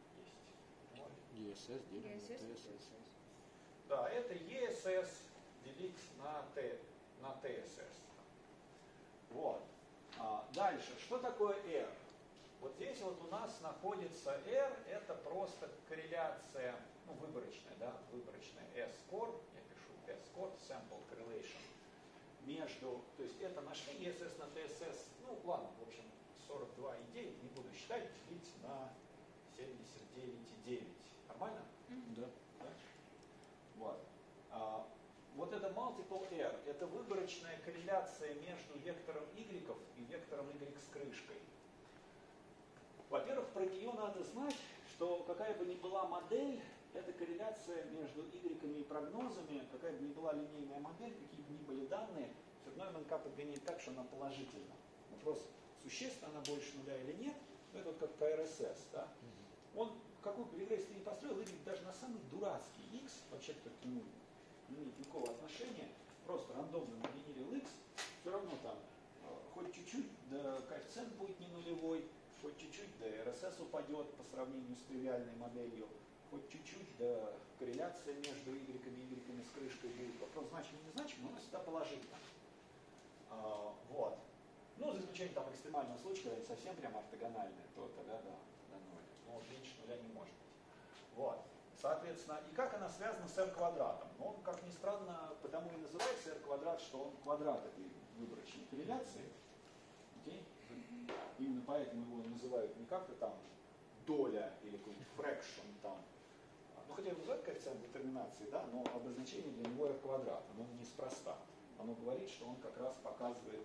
есть. ESS делим на ESS, TSS. Да, это ESS делить на TSS. Вот. Дальше. Что такое R? Вот здесь вот у нас находится R, это просто корреляция, ну, выборочная, да, выборочная S-score, я пишу S-score, sample correlation, между, то есть это нашли ESS на TSS, ну, ладно, в общем, 42,9, не буду считать, делить на 79,9. Нормально? Да. Да? Вот. Вот это multiple R, это выборочная корреляция между вектором Y и вектором Y с крышкой. Во-первых, про нее надо знать, что какая бы ни была модель, это корреляция между Y и прогнозами, какая бы ни была линейная модель, какие бы ни были данные, все равно МНК подгоняет так, что она положительна. Вопрос, существенно она больше нуля или нет, ну, это вот как по РСС. Да? Он какую бы регрессию ты не построил, выглядит даже на самый дурацкий X, вообще-то к нему не имеет никакого отношения, просто рандомно нагенерил X, все равно там хоть чуть-чуть, да коэффициент будет не нулевой, хоть чуть-чуть, да РСС упадет по сравнению с тривиальной моделью, хоть чуть-чуть, да корреляция между Y и Y с крышкой будет. Вопрос значимый, не значимый, но она всегда положительна. Вот. Ну, за исключением там экстремального случая, когда они совсем прям ортогональные, то тогда да, до нуля. Но меньше нуля не может быть. Вот. Соответственно, и как она связана с r квадратом? Ну, он, как ни странно, потому и называется r квадрат, что он квадрат этой выборочной корреляции. Okay? Именно поэтому его называют не как-то там доля или какой-нибудь fraction там. Ну, хотя его называют коэффициент детерминации, да, но обозначение для него r квадрат, оно неспроста. Оно говорит, что он как раз показывает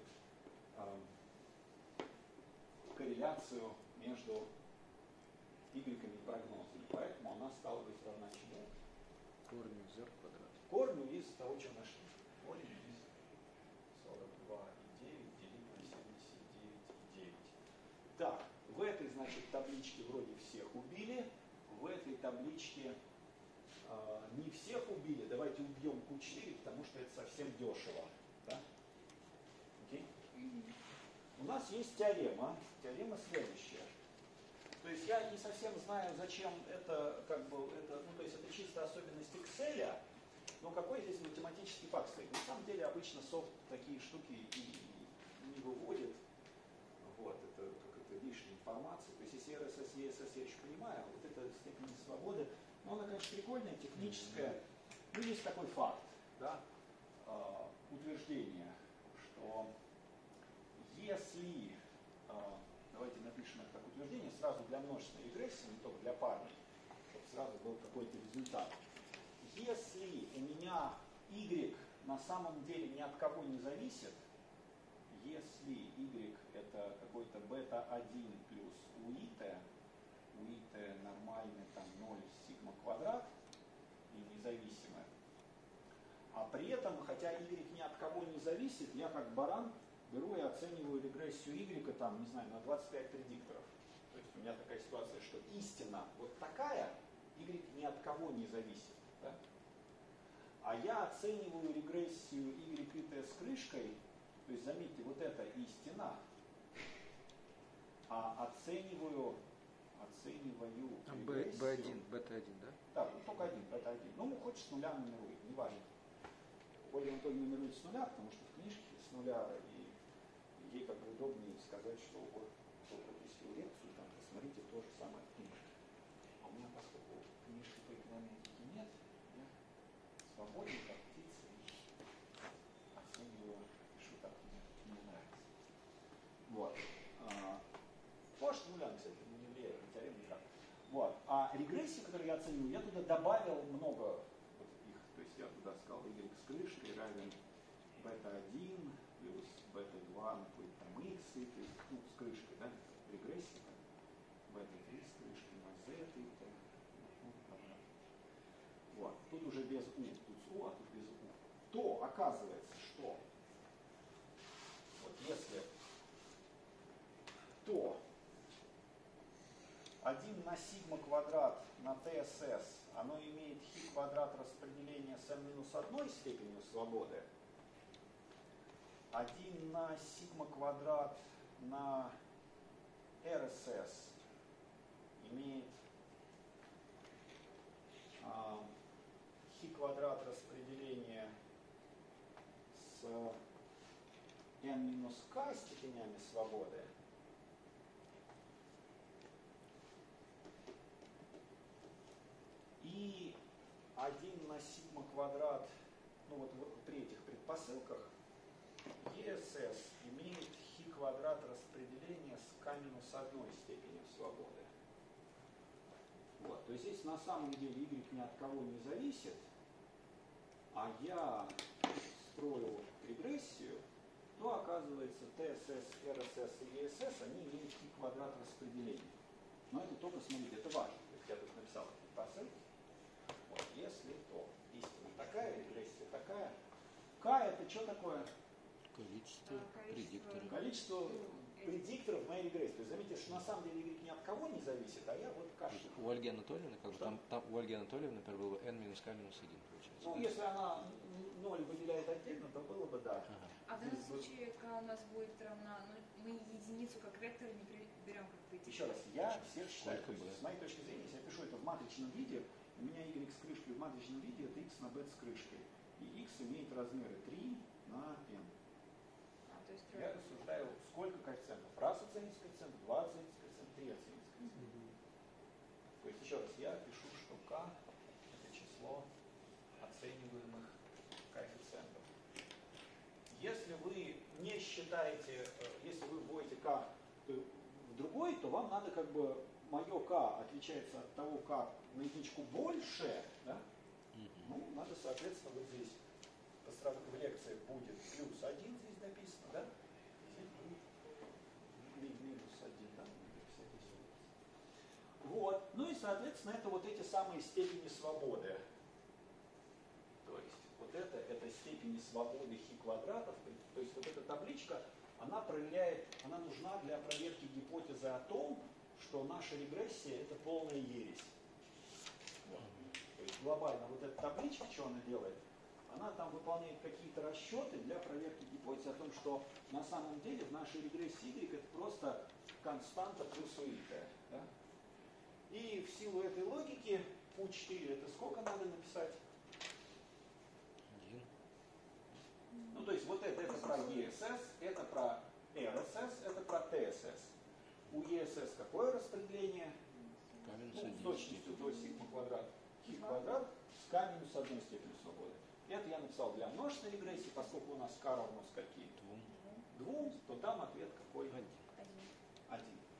корреляцию между y и прогнозами. Поэтому она стала быть равна чему? Корню из R квадрат. Корню из того, что нашли. Корень из 42,9 делить на 79,9. Так, в этой, значит, табличке вроде всех убили. В этой табличке не всех убили. Давайте убьем Q4, потому что это совсем дешево. Да? Окей? У нас есть теорема. Теорема следующая. То есть я не совсем знаю, зачем это, как бы, это, ну, то есть это чисто особенность Excel, но какой здесь математический факт стоит? На самом деле обычно софт такие штуки и не выводит. Вот, это какая-то лишняя информация. То есть если RSS, ESS я еще понимаю, вот это степень свободы, но она, конечно, прикольная, техническая. Ну, есть такой факт, да, утверждение, что если, давайте напишем это как утверждение, сразу для множественной регрессии, не только для парной, чтобы сразу был какой-то результат. Если у меня y на самом деле ни от кого не зависит, если y это какой-то бета-1 плюс уит нормальный там 0 сигма квадрат и независимое, При этом, хотя y ни от кого не зависит, я как баран беру и оцениваю регрессию y, там, не знаю, на 25 предикторов. То есть у меня такая ситуация, что истина вот такая, y ни от кого не зависит. Да? А я оцениваю регрессию y с крышкой, то есть, заметьте, вот это истина, а оцениваю регрессию. B1, бета-1, да? Да, только один, бета-1. Ну, хочешь с нуля нумерует, неважно. Ольга Анатольевна нумерует с нуля, потому что в книжке с нуля, и ей как бы удобнее сказать, что вот кто пропустил лекцию, там, посмотрите то же самое в книжке. А у меня, поскольку книжки по экономике нет, я свободен, как птица, и оцениваю, пишу так, мне нравится. Вот. Может, нуля, кстати, не влияет, на теорему никак. Вот. А регрессии, которые я оцениваю, я туда добавил много вот их. То есть я туда сказал, y с крышкой равен бета-1 плюс бета-2 на какой-то там x, то есть, ну, с крышкой, да, регрессия, бета-3 с крышкой на z, и ну, вот. Тут уже без u, тут с u, а тут без u. То оказывается, что вот если то 1 на сигма квадрат на ТСС, оно имеет хи квадрат распределения с n-1 степенью свободы. 1 на сигма квадрат на РСС имеет хи квадрат распределения с n-k степенями свободы. И 1 на сигма квадрат, ну вот при этих предпосылках, ЕСС имеет хи квадрат распределения с k-1 степенью свободы. Вот. То есть здесь на самом деле y ни от кого не зависит, а я строю регрессию, то оказывается ТСС, РСС и ЕСС, они имеют хи квадрат распределения. Но это только, смотрите, это важно. То есть я тут написал предпосылки. Вот, если то истина такая, регрессия такая. К это что такое? Количество предикторов. Количество предикторов моей регрессии. То есть заметьте, что на самом деле y ни от кого не зависит, а я вот кашляю. У Ольги Анатольевны, как бы там у Ольги Анатольевны, например, было n минус k минус 1, получается. Ну, если она 0 выделяет отдельно, то было бы да. Ага. А в данном случае k у нас будет равна, ну, мы единицу как вектор не берем как предиктор. Еще раз, я всех считаю, Сколько то есть, b? с моей точки зрения, если я пишу это в матричном виде, у меня y с крышкой в матричном виде это x на b с крышкой. И x имеет размеры 3 на n. То есть Я рассуждаю, сколько коэффициентов. Раз оценить коэффициент, два оценить коэффициент, три оценить коэффициент. То есть, еще раз, я пишу, что k это число оцениваемых коэффициентов. Если вы не считаете, если вы вводите k в другой, то вам надо как бы, мое k отличается от того k на единичку больше, да? Ну, надо, соответственно, вот здесь в лекции будет плюс 1, здесь написано, да? Здесь будет минус 1, да? Вот. Ну и, соответственно, это вот эти самые степени свободы. То есть вот это степени свободы хи квадратов. То есть вот эта табличка, она проверяет, она нужна для проверки гипотезы о том, что наша регрессия это полная ересь. Вот. То есть глобально вот эта табличка, что она делает? Она там выполняет какие-то расчеты для проверки гипотезы о том, что на самом деле в нашей регрессии y это просто константа плюс уитая. Да? И в силу этой логики U4 это сколько надо написать? 1. Ну то есть вот это про ESS, это про RSS, это про TSS. У ESS какое распределение? K минус Ну, 1 с точностью до сигма квадрат. Хи квадрат с k минус 1 степенью свободы. Это я написал для множественной регрессии, поскольку у нас k равно с каким? 2, то там ответ какой? 1. 1.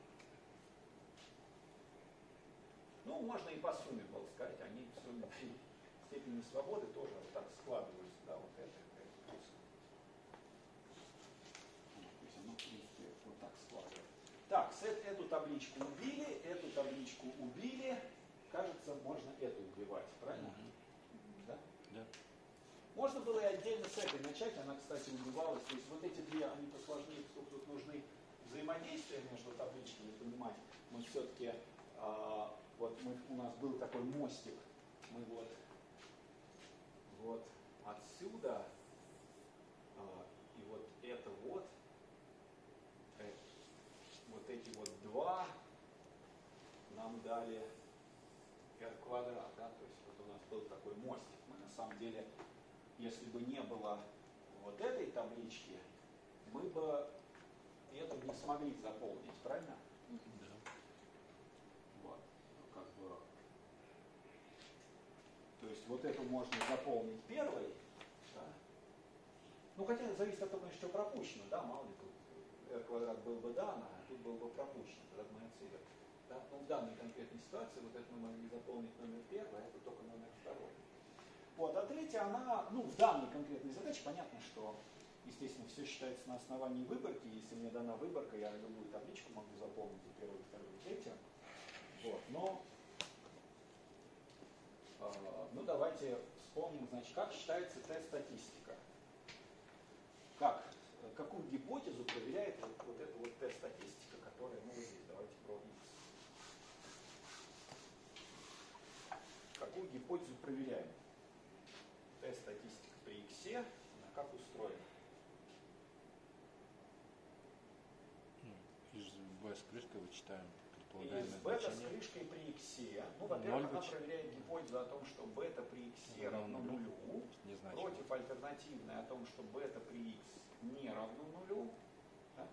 Ну, можно и по сумме было сказать, они в сумме при степени свободы тоже вот так складываются, да, вот это плюс. То есть оно, в принципе, вот так складывается. Так, эту табличку убили, эту табличку убили. Кажется, можно эту убивать, правильно? Да. Да? Да. Можно было и отдельно с этой начать, она, кстати, убивалась. То есть вот эти две, они посложнее, поскольку тут нужны взаимодействия между табличками, понимать. Мы все-таки, у нас был такой мостик, мы вот отсюда, и вот это вот эти вот два нам дали r квадрат, да, то есть вот у нас был такой мостик. Мы на самом деле, если бы не было вот этой таблички, мы бы это не смогли заполнить, правильно? Да. Вот, как бы. То есть вот эту можно заполнить первой, да? Ну хотя зависит от того, что пропущено, да, мало ли тут r квадрат был бы дан, а тут был бы пропущен, тогда бы мы отсюда. Да? Но в данной конкретной ситуации вот это мы могли заполнить номер первый, а это только номер второй. Вот, а третья, она, в данной конкретной задаче понятно, что, естественно, все считается на основании выборки. Если мне дана выборка, я любую табличку могу заполнить и первую, и вторую, и третью. Вот, но, давайте вспомним, значит, как считается тест-статистика. Какую гипотезу проверяет вот эта вот тест-статистика, которая, здесь давайте про x. Какую гипотезу проверяем? Тест-статистика при x, она как устроена? Из b с крышкой вычитаем Из предполагаемое бета с значение. крышкой при x. Во-первых, она проверяет гипотезу о том, что бета при x равно нулю, против альтернативной о том, что бета при x не равно нулю. Да?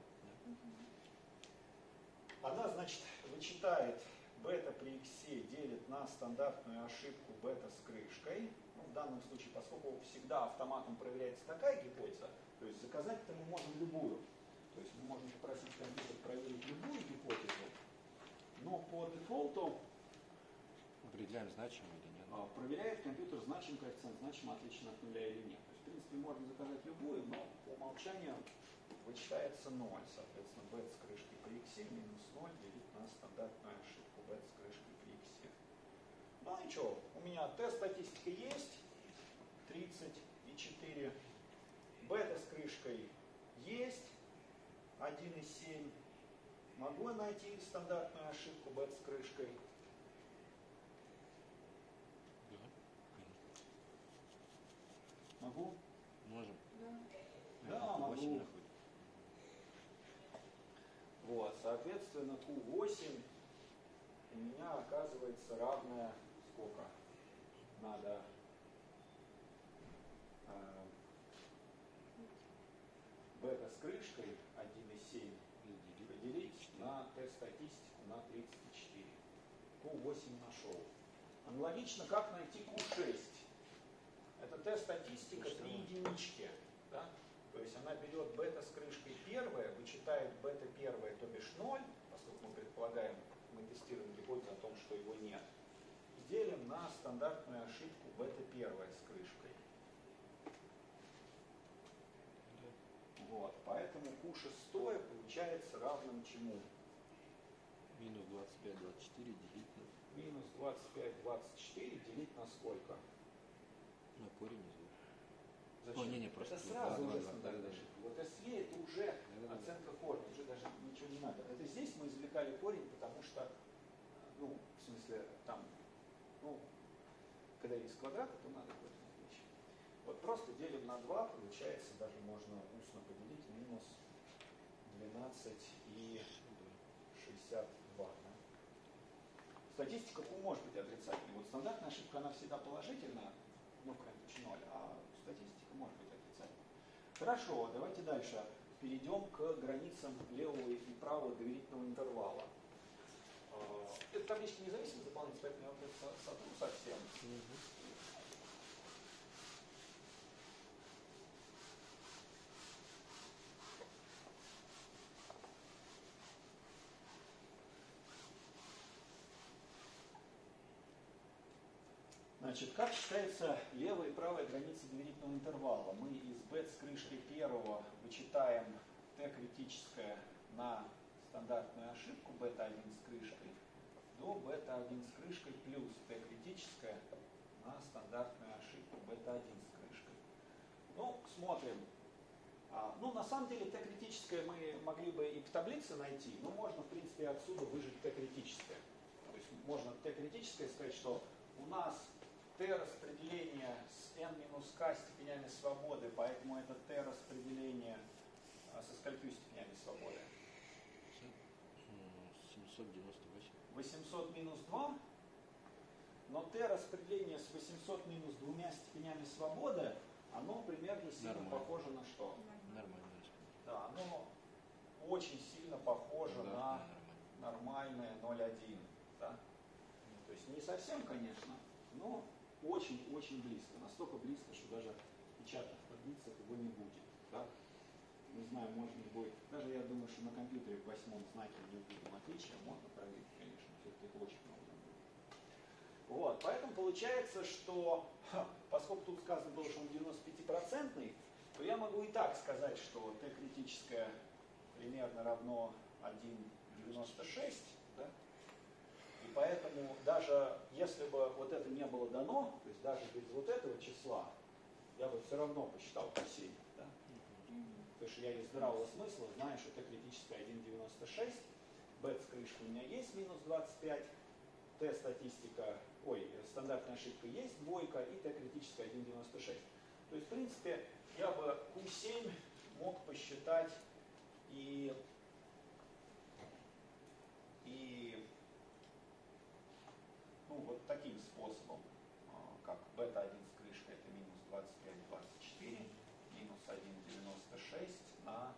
Она, значит, вычитает бета при x делит на стандартную ошибку бета с крышкой. В данном случае, поскольку всегда автоматом проверяется такая гипотеза, то есть заказать-то мы можем любую. То есть мы можем попросить компьютер проверить любую гипотезу, но по дефолту Определяем, значимо или нет. проверяет компьютер, значим коэффициент, значимо отлично от нуля или нет. То есть, в принципе, можно заказать любую, но по умолчанию вычитается 0. Соответственно, b с крышкой при x минус 0 делить на стандартную ошибку b с крышкой при x. Ну и что, у меня тест-статистика есть, 30,4. Бета с крышкой есть, 1,7. Могу я найти стандартную ошибку бета с крышкой? Могу? Можем. Да, могу. 8 находим. Вот, соответственно, Q8 у меня оказывается равная сколько? Надо бета с крышкой 1,7 поделить на тест-статистику на 34. Q8 нашел. Аналогично, как найти Q6? Это тест-статистика 3 единички. Да? То есть она берет бета с крышкой первая, вычитает бета первая, то бишь 0, поскольку мы предполагаем, мы тестируем гипотезу о том, что его нет, и делим на стандартную ошибку бета первая с крышкой. Вот, поэтому Q6 получается равным чему? Минус 25, 24 делить на... Минус 25, 24 делить на сколько? На корень из двух. Зачем? Не, просто это сразу два, уже два, стандартная ошибка. Вот SE это уже оценка корня, уже даже ничего не надо. Это здесь мы извлекали корень, потому что, в смысле, там, когда есть квадрат, то надо корень извлечь. Вот просто делим на 2, получается, даже можно устно поделить, минус 12 и 62. Да? Статистика Q может быть отрицательной. Вот стандартная ошибка, она всегда положительная, в крайнем случае 0, а статистика может быть отрицательной. Хорошо, давайте дальше перейдем к границам левого и правого доверительного интервала. Эта табличка независимо заполняется, поэтому я вот это сотру совсем. Значит, как считается левая и правая граница доверительного интервала? Мы из b с крышкой первого вычитаем t критическое на стандартную ошибку бета-1 с крышкой до бета-1 с крышкой плюс t критическое на стандартную ошибку бета-1 с крышкой. Ну, смотрим. Ну, на самом деле, Т-критическое мы могли бы и в таблице найти, но можно, в принципе, отсюда выжать Т-критическое. То есть можно Т-критическое сказать, что у нас Т-распределение с n минус k степенями свободы, поэтому это Т-распределение со сколькими степенями свободы? 798. 800 минус 2. Но Т-распределение с 800 минус 2 степенями свободы, оно примерно сильно похоже на что? Нормально. Да, оно очень сильно похоже на нормальное 0,1. Да? То есть не совсем, конечно, но очень-очень близко. Настолько близко, что даже в печатных таблицах его не будет. Да? Не знаю, может быть, будет. Даже я думаю, что на компьютере в 8 знаке не увидим отличия. Можно проверить, конечно, все-таки их очень много будет. Вот, поэтому получается, что поскольку тут сказано было, что он 95%, то я могу и так сказать, что Т-критическое примерно равно 1,96, да? И поэтому даже если бы вот это не было дано, то есть даже без вот этого числа, я бы все равно посчитал Q7, да? Потому что я из здравого смысла знаю, что Т-критическое 1,96, бет-крышка у меня есть минус 25, Т-статистика, стандартная ошибка есть, двойка, и Т-критическая 1,96. То есть, в принципе, я бы Q7 мог посчитать и ну, вот таким способом, как бета-1 с крышкой, это минус 25,24, минус 1,96 на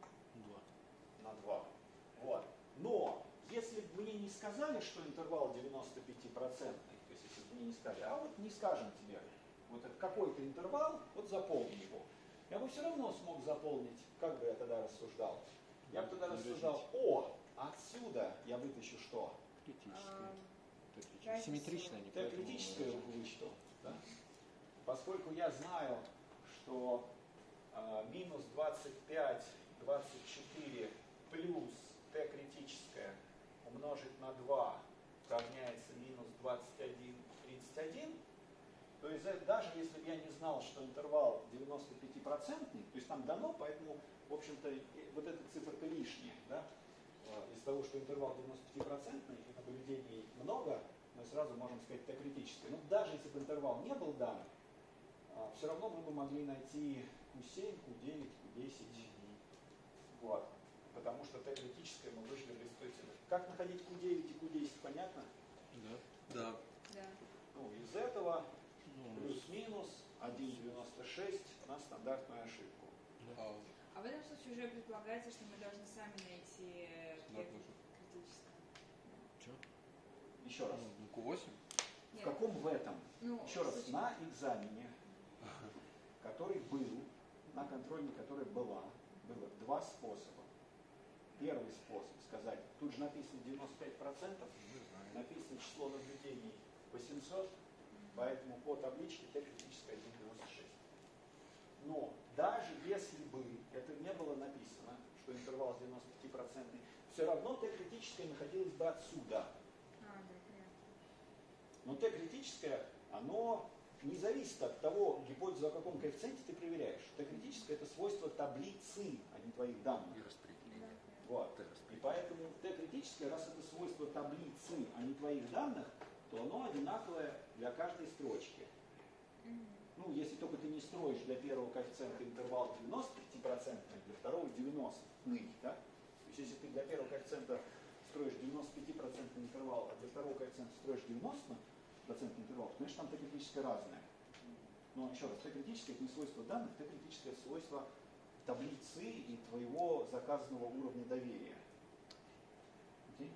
2. Вот. Но, если бы мне не сказали, что интервал 95%, то есть если бы мне не сказали, а вот не скажем тебе, вот это какой-то интервал, вот заполни его. Я бы все равно смог заполнить, как бы я тогда рассуждал. Я бы тогда рассуждал, отсюда я вытащу что? Критическое. Симметричное, не поэтому. Т-критическое вычту. Да? Поскольку я знаю, что минус 25, 24 плюс Т-критическое умножить на 2 равняется минус 21, 31, то есть даже если бы я не знал, что интервал 95%, то есть там дано, поэтому, в общем-то, вот эта циферка лишняя, да? Из того, что интервал 95% и наблюдений много, мы сразу можем сказать Т-критическое. Но даже если бы интервал не был дан, все равно мы бы могли найти Q7, Q9, Q10. Вот. Потому что Т-критическое мы вышли из той цифры. Как находить Q9 и Q10, понятно? Да. Ну, из этого плюс-минус 1,96 на стандартную ошибку. А в этом случае уже предполагается, что мы должны сами найти критическое. Что? Еще раз. Q8? В каком в этом? Ну, Еще раз, на экзамене, который был, на контрольной, которая было два способа. Первый способ сказать, тут же написано 95%, написано число наблюдений 800, поэтому по табличке Т-критическое 1,96. Но даже если бы это не было написано, что интервал 95%, все равно Т-критическое находилось бы отсюда. Но Т-критическое, оно не зависит от того, гипотезу о каком коэффициенте ты проверяешь. Т-критическое это свойство таблицы, а не твоих данных. И распределение. Вот. И поэтому Т-критическое, раз это свойство таблицы, а не твоих данных, то оно одинаковое для каждой строчки. Ну, если только ты не строишь для первого коэффициента интервал 95%, для второго 90%. Да? То есть если ты для первого коэффициента строишь 95% интервал, а для второго коэффициента строишь 90% интервал, то, конечно, там Т-критическое разное. Но еще раз, Т-критическое это не свойство данных, Т-критическое свойство таблицы и твоего заказанного уровня доверия. Окей?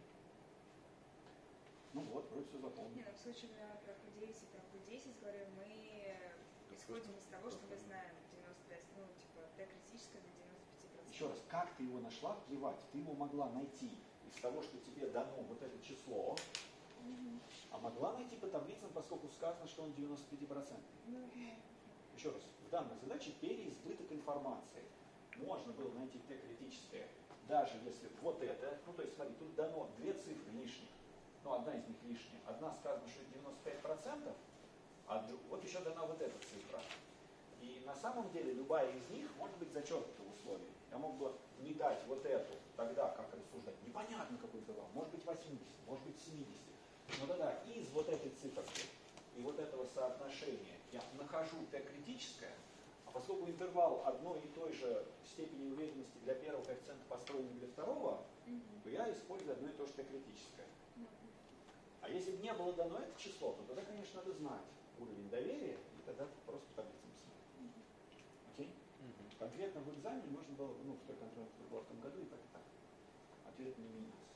Ну вот, вроде все заполнено. Нет, в случае про Q9 и про Q10, говорю, мы исходим из того, что мы знаем 95, ну, типа, Т-критическое до 95%. Еще раз, как ты его нашла, плевать. Ты его могла найти из того, что тебе дано вот это число, а могла найти по таблицам, поскольку сказано, что он 95%. Еще раз, в данной задаче переизбыток информации. Можно было найти Т-критическое, даже если вот это, ну то есть смотри, тут дано две цифры лишних, ну одна из них лишняя. Одна сказано, что 95%, а вот еще дана вот эта цифра. И на самом деле любая из них может быть зачеркнута в условии. Я мог бы не дать вот эту, тогда как рассуждать? Непонятно какой интервал. Может быть 80, может быть 70. Но тогда из вот этой циферки и вот этого соотношения я нахожу Т критическое, а поскольку интервал одной и той же степени уверенности для первого коэффициента построен для второго, то я использую одно и то же Т критическое. А если бы не было дано это число, то тогда, конечно, надо знать уровень доверия, и тогда просто по таблицам смотреть. Окей? Конкретно в экзамене можно было бы, в той контрольной, которая была в том году, и так. Ответ не менялся.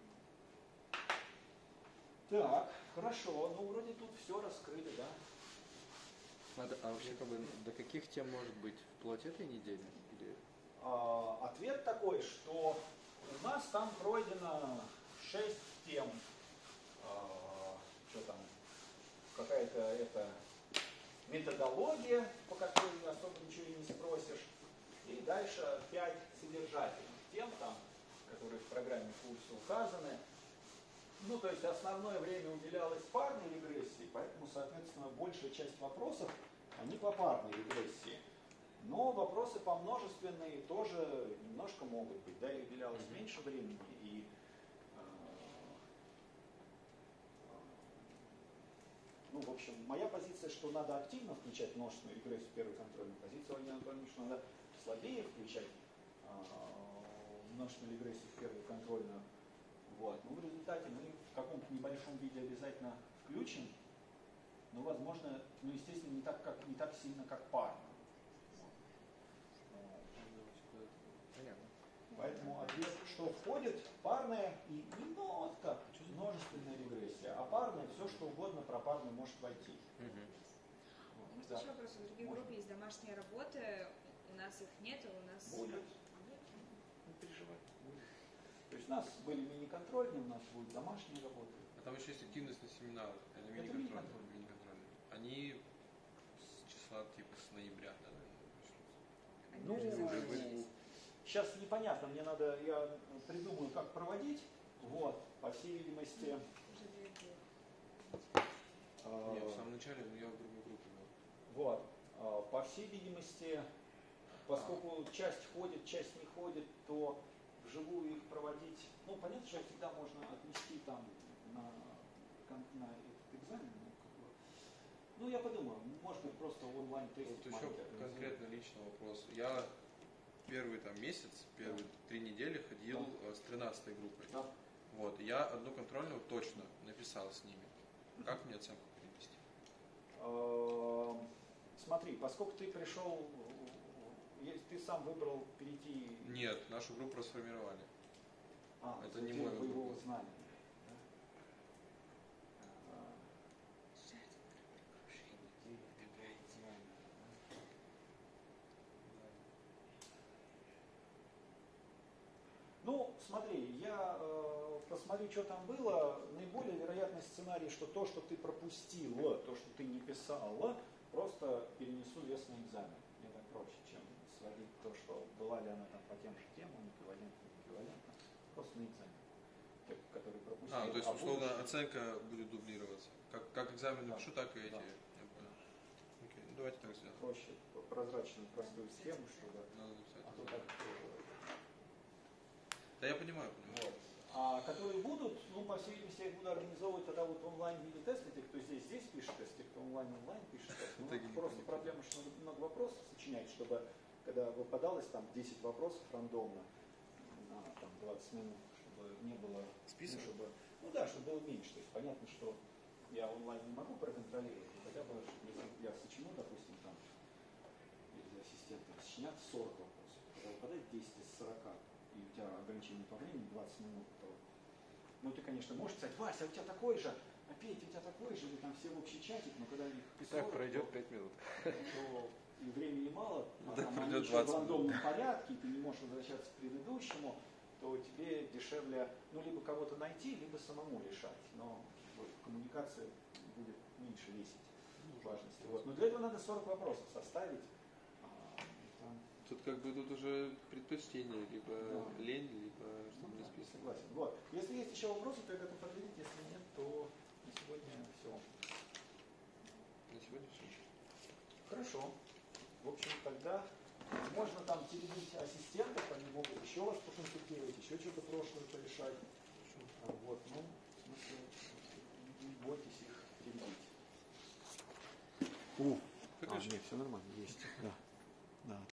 Так, хорошо, вроде тут все раскрыли, да? А вообще, до каких тем может быть вплоть этой недели? Или... Ответ такой, что у нас там пройдено 6 тем. Что там? Какая-то это методология, по которой особо ничего и не спросишь. И дальше 5 содержательных тем, там, которые в программе курса указаны. То есть основное время уделялось парной регрессии, поэтому, соответственно, большая часть вопросов, они по парной регрессии. Но вопросы по множественной тоже немножко могут быть. Да, и уделялось меньше времени. И, в общем, моя позиция, что надо активно включать множественную регрессию в первую контрольную позицию. Владимир Анатольевич, что надо слабее включать множественную регрессию в первую контрольную. Но в результате мы в каком-то небольшом виде обязательно включим, но, возможно, естественно, не так сильно, как парно. Понятно. Поэтому ответ, что входит, парная и немножко множественная регрессия, а парная все, что угодно про парную может войти. Может, еще вопрос, в других группе есть домашние работы, у нас их нет, а у нас... Будет. Не переживай. Будет. То есть у нас были мини-контрольные, у нас будут домашние работы. А там еще есть активность на семинарах, это мини-контрольные. Они с числа типа с ноября, наверное, начнутся. Сейчас непонятно, я придумаю, как проводить. По всей видимости... Нет, в самом начале, я в другой группе был. По всей видимости, поскольку часть ходит, часть не ходит, то вживую их проводить, понятно, что всегда можно отнести там на этот экзамен. Я подумаю, может быть, просто онлайн-тест. Вот еще конкретно личный вопрос. Я первый месяц, первые 3 недели ходил с 13-й группой. Да. Я одну контрольную точно написал с ними. Как мне оценку перевести? Смотри, поскольку ты пришел, ты сам выбрал перейти... Нет, нашу группу расформировали. Это не мой боевого знания. Смотри, я посмотрю, что там было. Наиболее вероятный сценарий, что то, что ты пропустил, то, что ты не писал, просто перенесу вес на экзамен. Мне так проще, чем сводить то, что была ли она там по тем же темам, эквивалентно, просто на экзамен. Те, которые пропустил. То есть, условно, оценка будет дублироваться. Как экзамен напишу, так и эти. Да. Я понял. Окей, давайте так сделаем. Проще, прозрачную, простую схему, чтобы... Надо написать. А то так... Да, я понимаю. А которые будут, по всей видимости, я их буду организовывать тогда онлайн в виде теста, те, кто здесь пишет тест, те, кто онлайн пишет тест. Просто проблема, что надо много вопросов сочинять, чтобы, когда выпадалось там 10 вопросов рандомно на 20 минут, чтобы не было... Список? Чтобы было меньше. То есть понятно, что я онлайн не могу проконтролировать, хотя бы, если я сочиню, допустим, там, или ассистенты сочинят 40 вопросов, когда выпадает 10 из 40, и у тебя ограничение по времени 20 минут, то ты, конечно, можешь сказать: Вася, у тебя такой же, а Петя, у тебя такой же, или там все в общий чатик, но когда их 40, так пройдет 5 минут. То и времени мало, а да, там они еще в рандомном порядке, и ты не можешь возвращаться к предыдущему, то тебе дешевле, либо кого-то найти, либо самому решать. Но коммуникация будет меньше весить важности. Но для этого надо 40 вопросов составить. Тут тут уже предпочтение, либо лень, либо что-то не списано. Согласен. Если есть еще вопросы, то я готов ответить. Если нет, то на сегодня все. На сегодня все. Хорошо. В общем, тогда можно там теребить ассистентов, они могут еще вас поконсультировать, еще что-то прошлое порешать. Вот, ну, в смысле, не бойтесь их теребить. Нет, все нормально, есть. Да. Да.